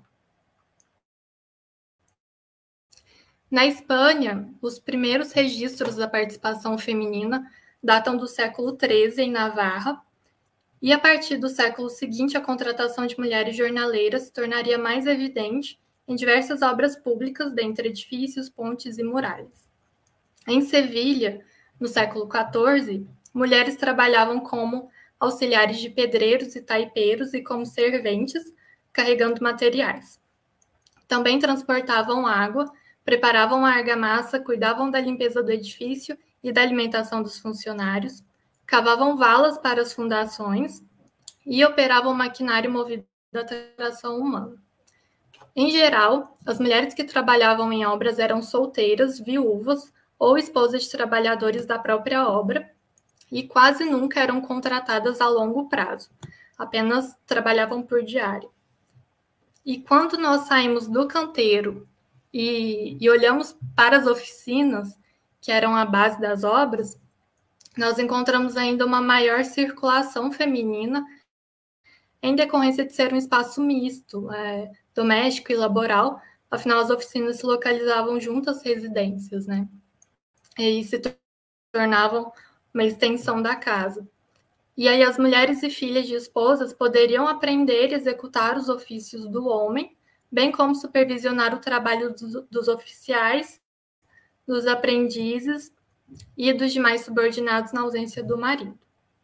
Na Espanha, os primeiros registros da participação feminina datam do século treze, em Navarra, e a partir do século seguinte, a contratação de mulheres jornaleiras se tornaria mais evidente em diversas obras públicas, dentre edifícios, pontes e muralhas. Em Sevilha, no século quatorze, mulheres trabalhavam como auxiliares de pedreiros e taipeiros e como serventes, carregando materiais. Também transportavam água, preparavam a argamassa, cuidavam da limpeza do edifício e da alimentação dos funcionários, cavavam valas para as fundações e operavam maquinário movido à tração humana. Em geral, as mulheres que trabalhavam em obras eram solteiras, viúvas ou esposas de trabalhadores da própria obra e quase nunca eram contratadas a longo prazo, apenas trabalhavam por diário. E quando nós saímos do canteiro e, e olhamos para as oficinas, que eram a base das obras, nós encontramos ainda uma maior circulação feminina em decorrência de ser um espaço misto, é, doméstico e laboral, afinal as oficinas se localizavam junto às residências, né? E se tornavam uma extensão da casa. E aí as mulheres e filhas de esposas poderiam aprender e executar os ofícios do homem, bem como supervisionar o trabalho dos, dos oficiais, dos aprendizes e dos demais subordinados na ausência do marido.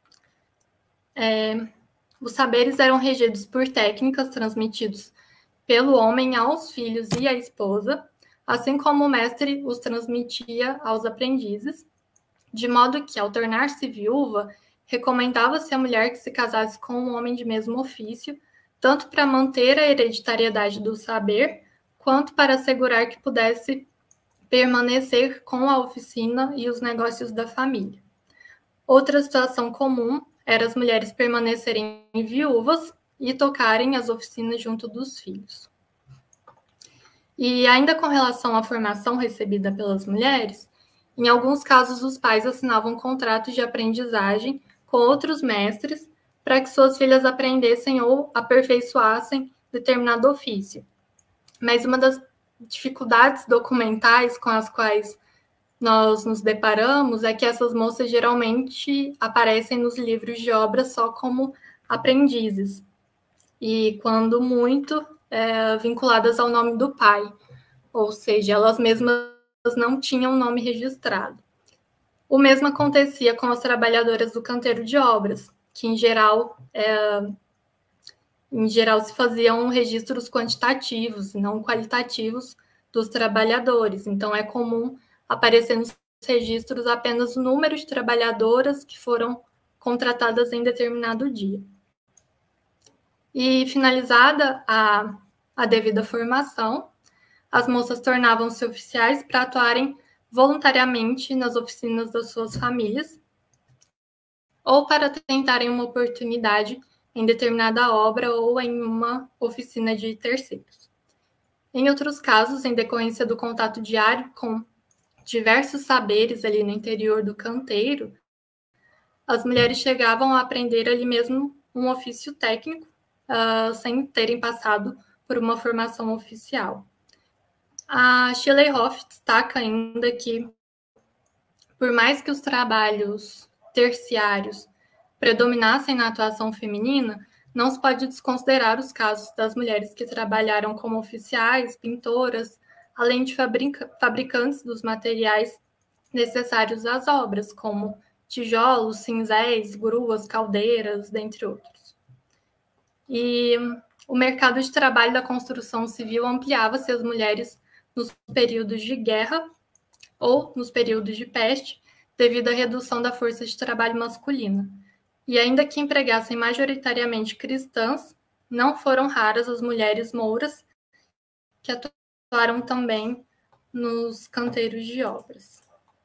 É, os saberes eram regidos por técnicas transmitidos pelo homem aos filhos e à esposa, assim como o mestre os transmitia aos aprendizes, de modo que, ao tornar-se viúva, recomendava-se à mulher que se casasse com um homem de mesmo ofício, tanto para manter a hereditariedade do saber, quanto para assegurar que pudesse permanecer com a oficina e os negócios da família. Outra situação comum era as mulheres permanecerem viúvas e tocarem as oficinas junto dos filhos. E ainda com relação à formação recebida pelas mulheres, em alguns casos os pais assinavam contratos de aprendizagem com outros mestres para que suas filhas aprendessem ou aperfeiçoassem determinado ofício. Mas uma das dificuldades documentais com as quais nós nos deparamos é que essas moças geralmente aparecem nos livros de obras só como aprendizes, e quando muito, é, vinculadas ao nome do pai, ou seja, elas mesmas não tinham nome registrado. O mesmo acontecia com as trabalhadoras do canteiro de obras, que em geral, é, em geral se faziam registros quantitativos, não qualitativos, dos trabalhadores. Então, é comum aparecer nos registros apenas o número de trabalhadoras que foram contratadas em determinado dia. E, finalizada a, a devida formação, as moças tornavam-se oficiais para atuarem voluntariamente nas oficinas das suas famílias ou para tentarem uma oportunidade em determinada obra ou em uma oficina de terceiros. Em outros casos, em decorrência do contato diário com diversos saberes ali no interior do canteiro, as mulheres chegavam a aprender ali mesmo um ofício técnico, uh, sem terem passado por uma formação oficial. A Shelley Hoff destaca ainda que, por mais que os trabalhos terciários predominassem na atuação feminina, não se pode desconsiderar os casos das mulheres que trabalharam como oficiais, pintoras, além de fabrica- fabricantes dos materiais necessários às obras, como tijolos, cinzéis, gruas, caldeiras, dentre outros. E o mercado de trabalho da construção civil ampliava-se as mulheres nos períodos de guerra ou nos períodos de peste, devido à redução da força de trabalho masculina. E ainda que empregassem majoritariamente cristãs, não foram raras as mulheres mouras que atuaram também nos canteiros de obras.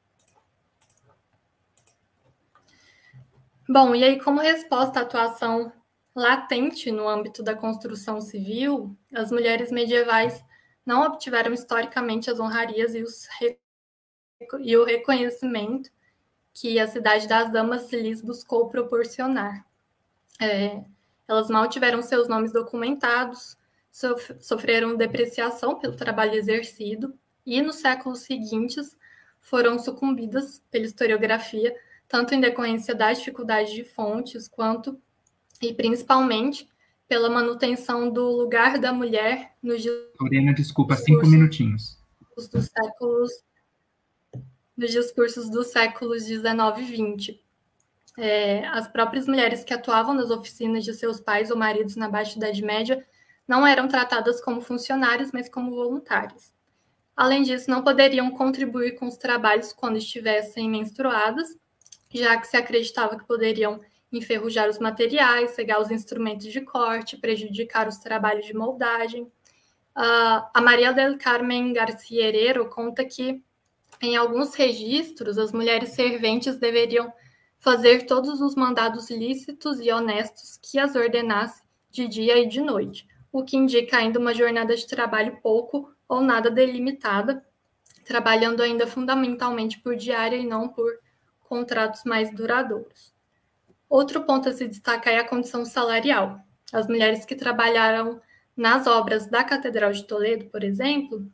Bom, e aí, como resposta à atuação latente no âmbito da construção civil, as mulheres medievais não obtiveram historicamente as honrarias e, os re... e o reconhecimento que a Cidade das Damas lhes buscou proporcionar. É, elas mal tiveram seus nomes documentados, sof sofreram depreciação pelo trabalho exercido e, nos séculos seguintes, foram sucumbidas pela historiografia, tanto em decorrência da dificuldade de fontes, quanto, e principalmente, pela manutenção do lugar da mulher nos Lorena, desculpa, cinco minutinhos. Dos séculos, dos discursos dos séculos dezenove e vinte. É, as próprias mulheres que atuavam nas oficinas de seus pais ou maridos na Baixa Idade Média não eram tratadas como funcionárias, mas como voluntárias. Além disso, não poderiam contribuir com os trabalhos quando estivessem menstruadas, já que se acreditava que poderiam enferrujar os materiais, cegar os instrumentos de corte, prejudicar os trabalhos de moldagem. Uh, a Maria del Carmen García Herrero conta que, em alguns registros, as mulheres serventes deveriam fazer todos os mandados lícitos e honestos que as ordenasse de dia e de noite, o que indica ainda uma jornada de trabalho pouco ou nada delimitada, trabalhando ainda fundamentalmente por diária e não por contratos mais duradouros. Outro ponto a se destacar é a condição salarial. As mulheres que trabalharam nas obras da Catedral de Toledo, por exemplo,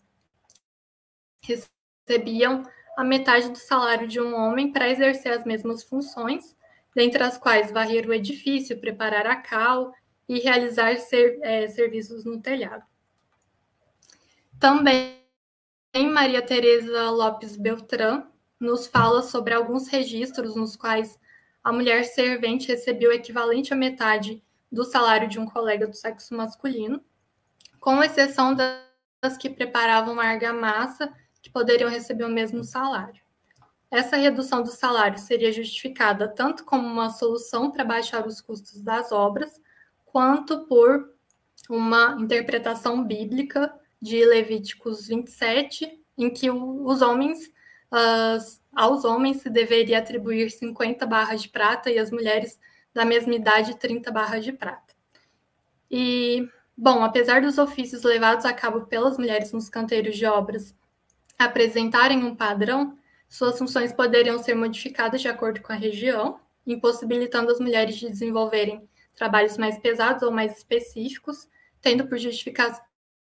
recebiam a metade do salário de um homem para exercer as mesmas funções, dentre as quais varrer o edifício, preparar a cal e realizar ser, é, serviços no telhado. Também Maria Teresa Lopes Beltrán nos fala sobre alguns registros nos quais a mulher servente recebeu o equivalente à metade do salário de um colega do sexo masculino, com exceção das que preparavam a argamassa, que poderiam receber o mesmo salário. Essa redução do salário seria justificada tanto como uma solução para baixar os custos das obras, quanto por uma interpretação bíblica de Levíticos vinte e sete em que os homens, uh, aos homens se deveria atribuir cinquenta barras de prata e às mulheres da mesma idade trinta barras de prata. E, bom, apesar dos ofícios levados a cabo pelas mulheres nos canteiros de obras apresentarem um padrão, suas funções poderiam ser modificadas de acordo com a região, impossibilitando as mulheres de desenvolverem trabalhos mais pesados ou mais específicos, tendo por, justifica...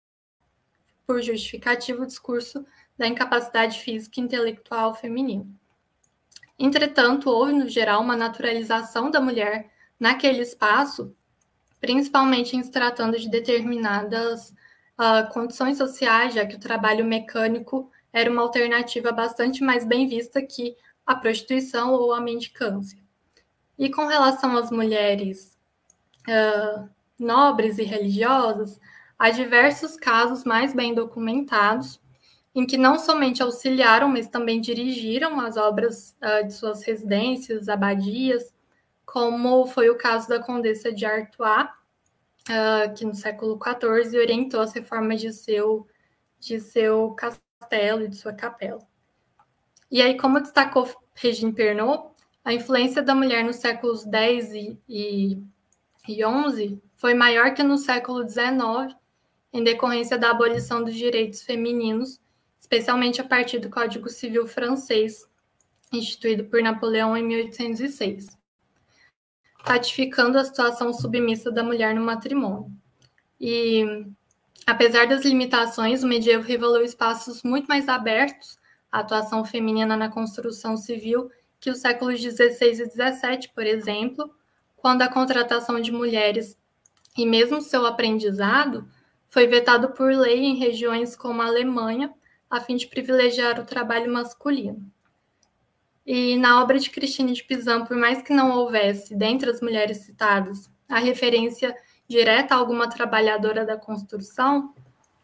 por justificativo o discurso da incapacidade física e intelectual feminina. Entretanto, houve, no geral, uma naturalização da mulher naquele espaço, principalmente em se tratando de determinadas uh, condições sociais, já que o trabalho mecânico era uma alternativa bastante mais bem vista que a prostituição ou a mendicância. E com relação às mulheres uh, nobres e religiosas, há diversos casos mais bem documentados, em que não somente auxiliaram, mas também dirigiram as obras uh, de suas residências, abadias, como foi o caso da Condessa de Artois, uh, que no século quatorze orientou as reformas de seu, de seu castelo e de sua capela. E aí, como destacou Regine Pernot, a influência da mulher nos séculos dez e, e, e onze foi maior que no século dezenove, em decorrência da abolição dos direitos femininos, especialmente a partir do Código Civil francês, instituído por Napoleão em mil oitocentos e seis, ratificando a situação submissa da mulher no matrimônio. E, apesar das limitações, o medievo revelou espaços muito mais abertos à atuação feminina na construção civil que os séculos dezesseis e dezessete, por exemplo, quando a contratação de mulheres e mesmo seu aprendizado foi vetado por lei em regiões como a Alemanha, a fim de privilegiar o trabalho masculino. E na obra de Christine de Pizan, por mais que não houvesse, dentre as mulheres citadas, a referência direta a alguma trabalhadora da construção,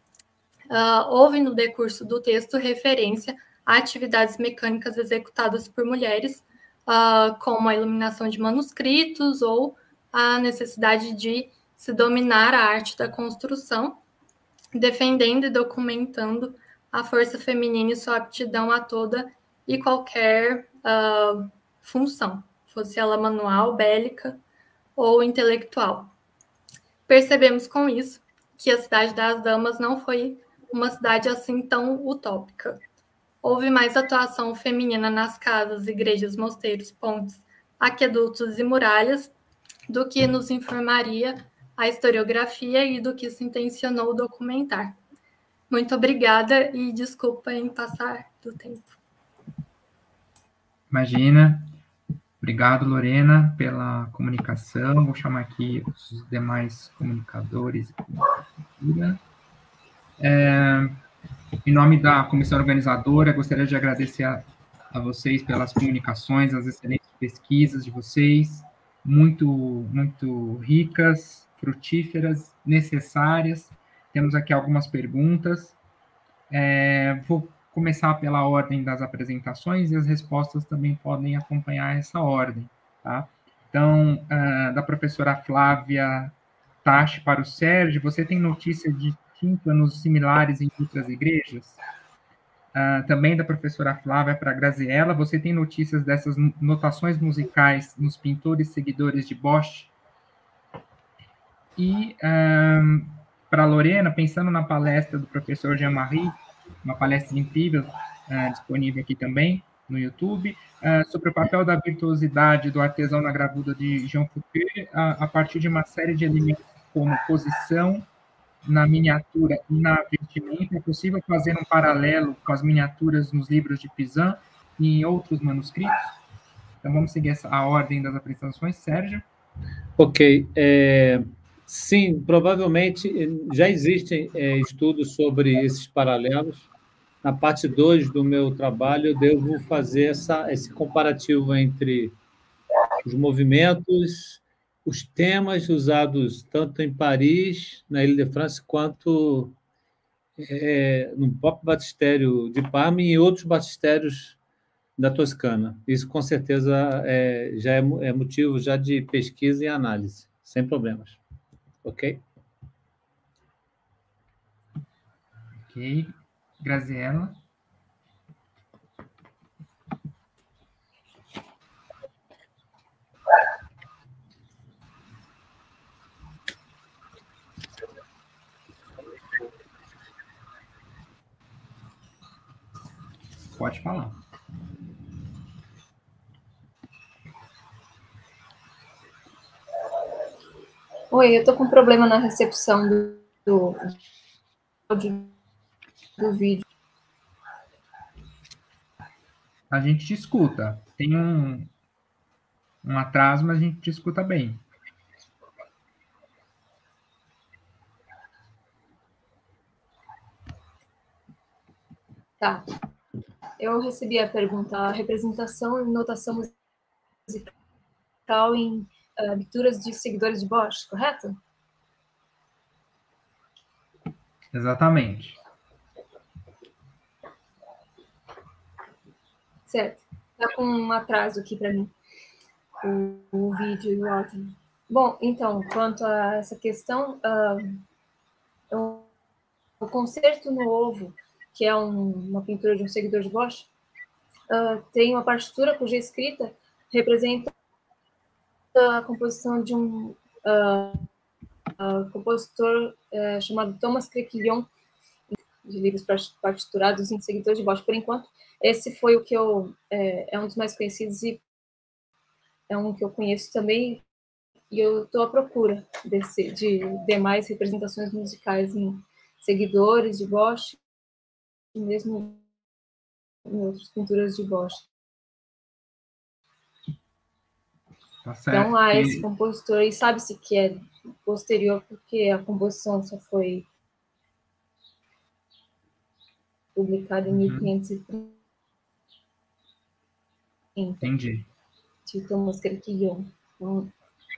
uh, houve no decurso do texto referência a atividades mecânicas executadas por mulheres, uh, como a iluminação de manuscritos ou a necessidade de se dominar a arte da construção, defendendo e documentando a força feminina e sua aptidão a toda e qualquer uh, função, fosse ela manual, bélica ou intelectual. Percebemos com isso que a Cidade das Damas não foi uma cidade assim tão utópica. Houve mais atuação feminina nas casas, igrejas, mosteiros, pontes, aquedutos e muralhas do que nos informaria a historiografia e do que se intencionou documentar. Muito obrigada e desculpa em passar do tempo. Imagina. Obrigado, Lorena, pela comunicação. Vou chamar aqui os demais comunicadores. É, em nome da comissão organizadora, gostaria de agradecer a, a vocês pelas comunicações, as excelentes pesquisas de vocês, muito, muito ricas, frutíferas, necessárias. Temos aqui algumas perguntas. É, vou começar pela ordem das apresentações e as respostas também podem acompanhar essa ordem, tá? Então, uh, da professora Flávia Tachi para o Sérgio, você tem notícia de tímpanos similares em outras igrejas? Uh, também da professora Flávia para a Graziella, você tem notícias dessas notações musicais nos pintores seguidores de Bosch? E um, para a Lorena, pensando na palestra do professor Jean-Marie, uma palestra incrível, uh, disponível aqui também no YouTube, uh, sobre o papel da virtuosidade do artesão na gravura de Jean Fouquet, uh, a partir de uma série de elementos como posição na miniatura e na vestimenta. É possível fazer um paralelo com as miniaturas nos livros de Pizan e em outros manuscritos? Então, vamos seguir essa, a ordem das apresentações. Sérgio? Ok. É... Sim, provavelmente já existem é, estudos sobre esses paralelos. Na parte dois do meu trabalho, eu devo fazer essa, esse comparativo entre os movimentos, os temas usados tanto em Paris, na Île-de-France, quanto é, no próprio batistério de Parma e em outros batistérios da Toscana. Isso, com certeza, é, já é, é motivo já de pesquisa e análise, sem problemas. Ok? Ok. Graziella? pode falar. Oi, eu estou com problema na recepção do, do, do, do vídeo. A gente te escuta. Tem um, um atraso, mas a gente te escuta bem. Tá. Eu recebi a pergunta, a representação e notação musical em uh, leituras de seguidores de Bosch, correto? Exatamente. Certo. Tá com um atraso aqui para mim, o, o vídeo e o áudio. Bom, então, quanto a essa questão, uh, o, o Concerto no Ovo, que é um, uma pintura de um seguidor de Bosch, uh, tem uma partitura cuja escrita representa a composição de um uh, uh, compositor uh, chamado Thomas Créquillon, de livros partiturados em seguidores de Bosch. Por enquanto, esse foi o que eu... É, é um dos mais conhecidos e é um que eu conheço também, e eu estou à procura desse, de demais representações musicais em seguidores de Bosch, e mesmo em outras pinturas de Bosch. Tá certo. Então, há E... esse compositor, e sabe-se que é posterior, porque a composição só foi publicada em Uhum. mil quinhentos e trinta. Entendi. De Thomas Créquillon. Então,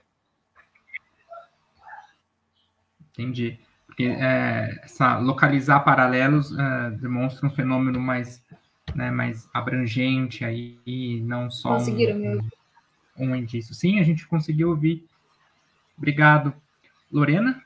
Entendi. Porque é, essa, localizar paralelos é, demonstra um fenômeno mais, né, mais abrangente aí, e não só conseguiram um, me ouvir? um indício. Sim, a gente conseguiu ouvir. Obrigado. Lorena?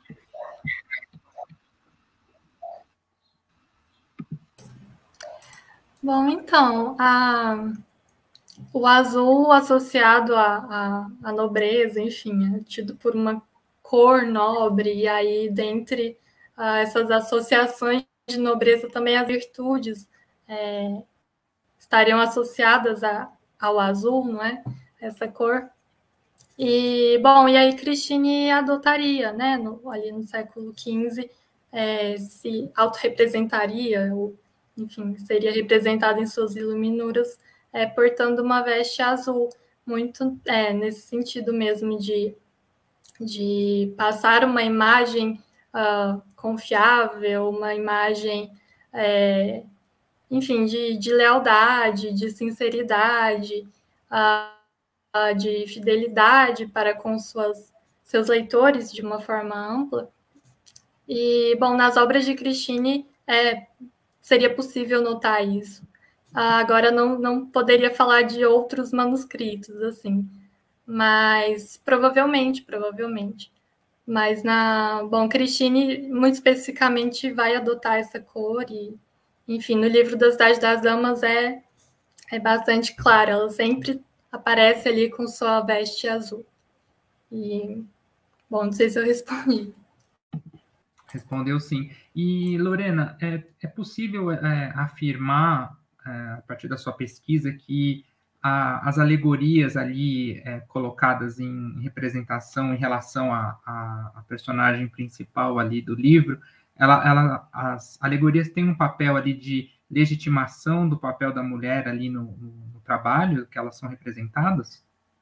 Bom, então, a, o azul associado à, à, à nobreza, enfim, é tido por uma cor nobre, e aí, dentre uh, essas associações de nobreza, também as virtudes é, estariam associadas a, ao azul, não é? Essa cor. E, bom, e aí Christine adotaria, né, no, ali no século quinze, é, se autorrepresentaria, ou, enfim, seria representada em suas iluminuras, é, portando uma veste azul, muito é, nesse sentido mesmo de, de passar uma imagem uh, confiável, uma imagem, é, enfim, de, de lealdade, de sinceridade, uh, de fidelidade para com suas, seus leitores de uma forma ampla. E, bom, nas obras de Christine é, seria possível notar isso. Ah, agora não, não poderia falar de outros manuscritos, assim, mas provavelmente, provavelmente. Mas na, bom, Christine muito especificamente vai adotar essa cor e, enfim, no livro da Cidade das Damas é, é bastante claro, ela sempre aparece ali com sua veste azul. E, bom, não sei se eu respondi. Respondeu sim. E, Lorena, é, é possível é, afirmar, é, a partir da sua pesquisa, que a, as alegorias ali é, colocadas em representação em relação à a, a, a personagem principal ali do livro, ela, ela, as alegorias têm um papel ali de legitimação do papel da mulher ali no, no, no trabalho que elas são representadas?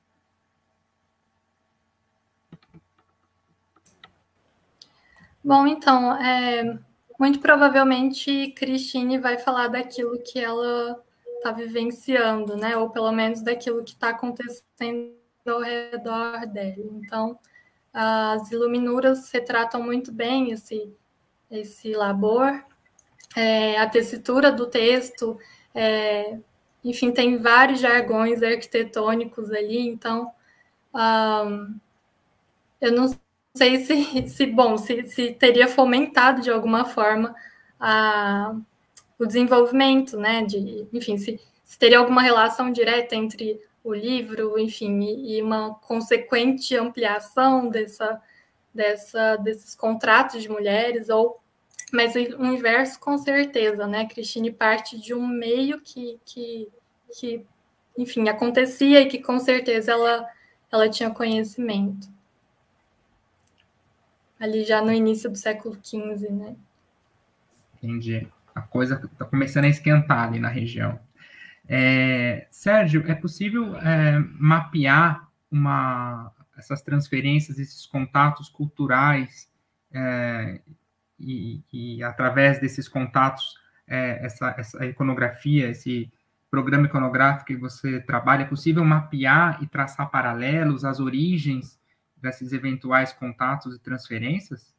Bom, então, é, muito provavelmente Christine vai falar daquilo que ela está vivenciando, né? Ou pelo menos daquilo que está acontecendo ao redor dela. Então, as iluminuras retratam muito bem esse, esse labor. É, a tessitura do texto, é, enfim, tem vários jargões arquitetônicos ali, então um, eu não sei se, se bom, se, se teria fomentado de alguma forma a, o desenvolvimento, né, de, enfim, se, se teria alguma relação direta entre o livro, enfim, e, e uma consequente ampliação dessa, dessa, desses contratos de mulheres, ou Mas o inverso, com certeza, né? Christine parte de um meio que, que, que enfim, acontecia e que, com certeza, ela, ela tinha conhecimento. Ali já no início do século quinze, né? Entendi. A coisa está começando a esquentar ali na região. É, Sérgio, é possível é, mapear uma, essas transferências, esses contatos culturais, é, e, e através desses contatos, é, essa, essa iconografia, esse programa iconográfico que você trabalha, é possível mapear e traçar paralelos às origens desses eventuais contatos e transferências?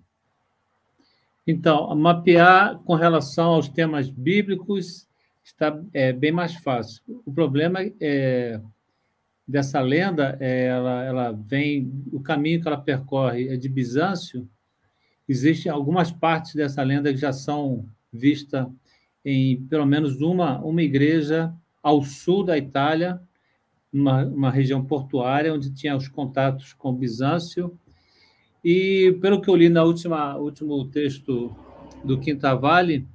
Então, mapear com relação aos temas bíblicos está é, bem mais fácil. O problema é, dessa lenda, é, ela, ela vem, o caminho que ela percorre é de Bizâncio. Existem algumas partes dessa lenda que já são vistas em pelo menos uma, uma igreja ao sul da Itália, uma, uma região portuária, onde tinha os contatos com Bizâncio. E, pelo que eu li no último texto do Quintavalle,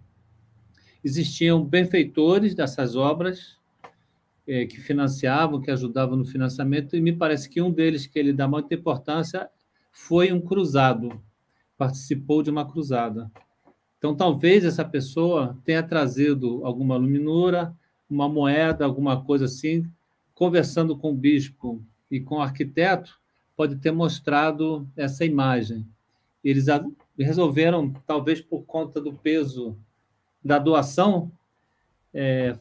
existiam benfeitores dessas obras, é, que financiavam, que ajudavam no financiamento, e me parece que um deles, que ele dá muita importância, foi um cruzado, participou de uma cruzada. Então, talvez essa pessoa tenha trazido alguma luminura, uma moeda, alguma coisa assim, conversando com o bispo e com o arquiteto, pode ter mostrado essa imagem. Eles resolveram, talvez por conta do peso da doação, é,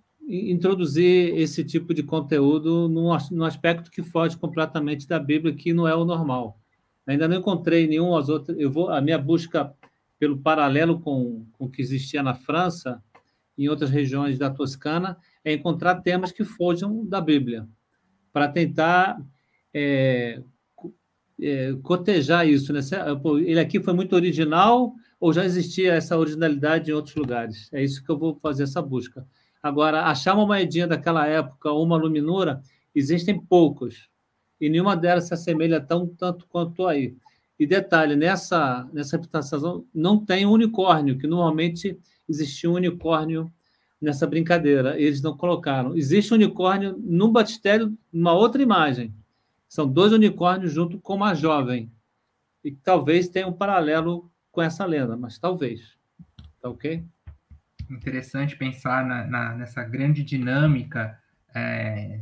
introduzir esse tipo de conteúdo num aspecto que foge completamente da Bíblia, que não é o normal. Ainda não encontrei nenhum às outras. Eu vou, a minha busca pelo paralelo com, com o que existia na França, em outras regiões da Toscana, é encontrar temas que fogem da Bíblia, para tentar é, é, cotejar isso, né? Ele aqui foi muito original ou já existia essa originalidade em outros lugares? É isso que eu vou fazer essa busca. Agora, achar uma moedinha daquela época ou uma luminura, existem poucos, e nenhuma delas se assemelha tão, tanto quanto aí. E detalhe, nessa, nessa representação não tem um unicórnio, que normalmente existia um unicórnio nessa brincadeira, eles não colocaram. Existe um unicórnio no batistério, numa outra imagem. São dois unicórnios junto com uma jovem. E talvez tenha um paralelo com essa lenda, mas talvez. Tá ok? Interessante pensar na, na, nessa grande dinâmica, é,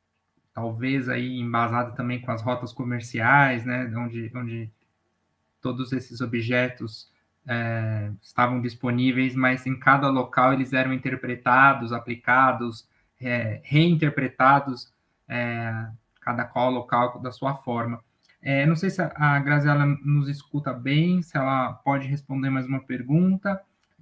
talvez aí embasada também com as rotas comerciais, né, onde, onde todos esses objetos é, estavam disponíveis, mas em cada local eles eram interpretados, aplicados, é, reinterpretados, é, cada qual local da sua forma. É, não sei se a Graziela nos escuta bem, se ela pode responder mais uma pergunta.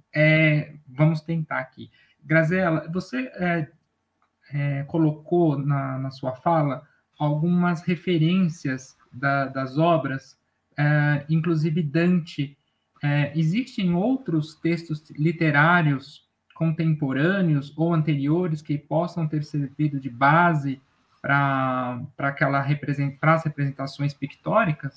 É, vamos tentar aqui. Graziela, você é, é, colocou na, na sua fala algumas referências da, das obras, é, inclusive Dante. É, existem outros textos literários contemporâneos ou anteriores que possam ter servido de base para aquela represent, para as representações pictóricas?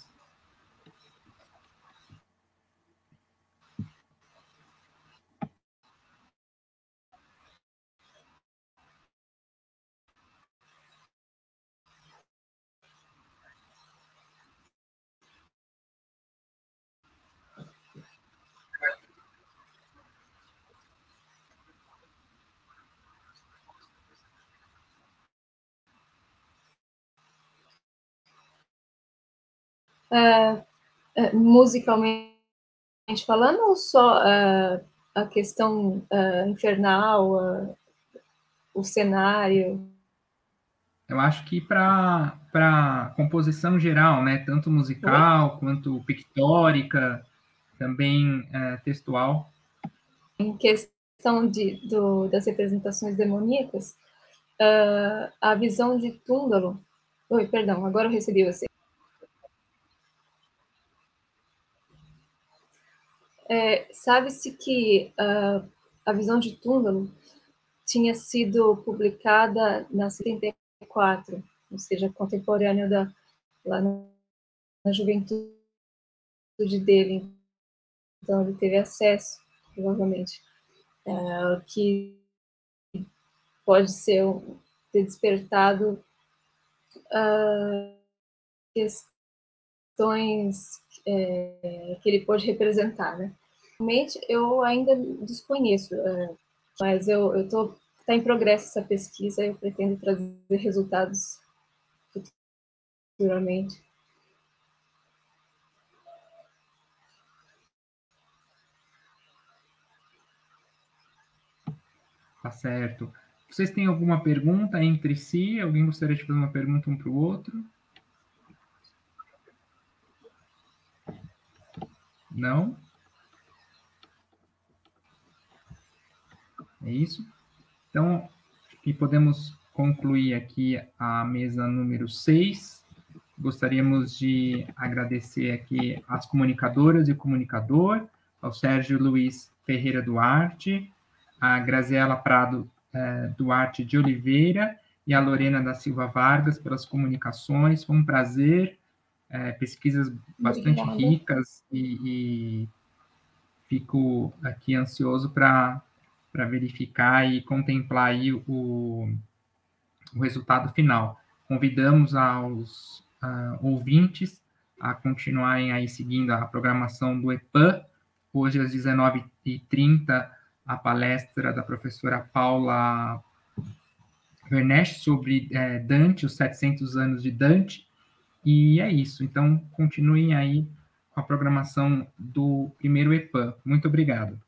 Uh, uh, musicalmente falando, ou só uh, a questão uh, infernal, uh, o cenário? Eu acho que para composição geral, né, tanto musical Oi? quanto pictórica, também é, textual. Em questão de, do, das representações demoníacas, uh, a visão de Túndalo... Oi, perdão, agora eu recebi você. É, sabe-se que uh, a visão de Túndalo tinha sido publicada na setenta e quatro, ou seja, contemporâneo da, lá na, na juventude dele. então ele teve acesso, provavelmente, uh, que pode ser ter despertado uh, questões é, que ele pode representar, né? Realmente, eu ainda desconheço, uh, mas eu estou está em progresso essa pesquisa, eu pretendo trazer resultados futuramente. Tá certo. Vocês têm alguma pergunta entre si? Alguém gostaria de fazer uma pergunta um para o outro? Não? É isso? Então, e podemos concluir aqui a mesa número seis. Gostaríamos de agradecer aqui às comunicadoras e o comunicador, ao Sérgio Luiz Ferreira Duarte, a Graziela Prado eh, Duarte de Oliveira e a Lorena da Silva Vargas pelas comunicações. Foi um prazer, eh, pesquisas bastante Obrigada. ricas e, e fico aqui ansioso para para verificar e contemplar aí o, o resultado final. Convidamos aos uh, ouvintes a continuarem aí seguindo a programação do E P A. Hoje, às dezenove e trinta, a palestra da professora Paula Vernest sobre é, Dante, os setecentos anos de Dante. E é isso. Então, continuem aí com a programação do primeiro E P A. Muito obrigado.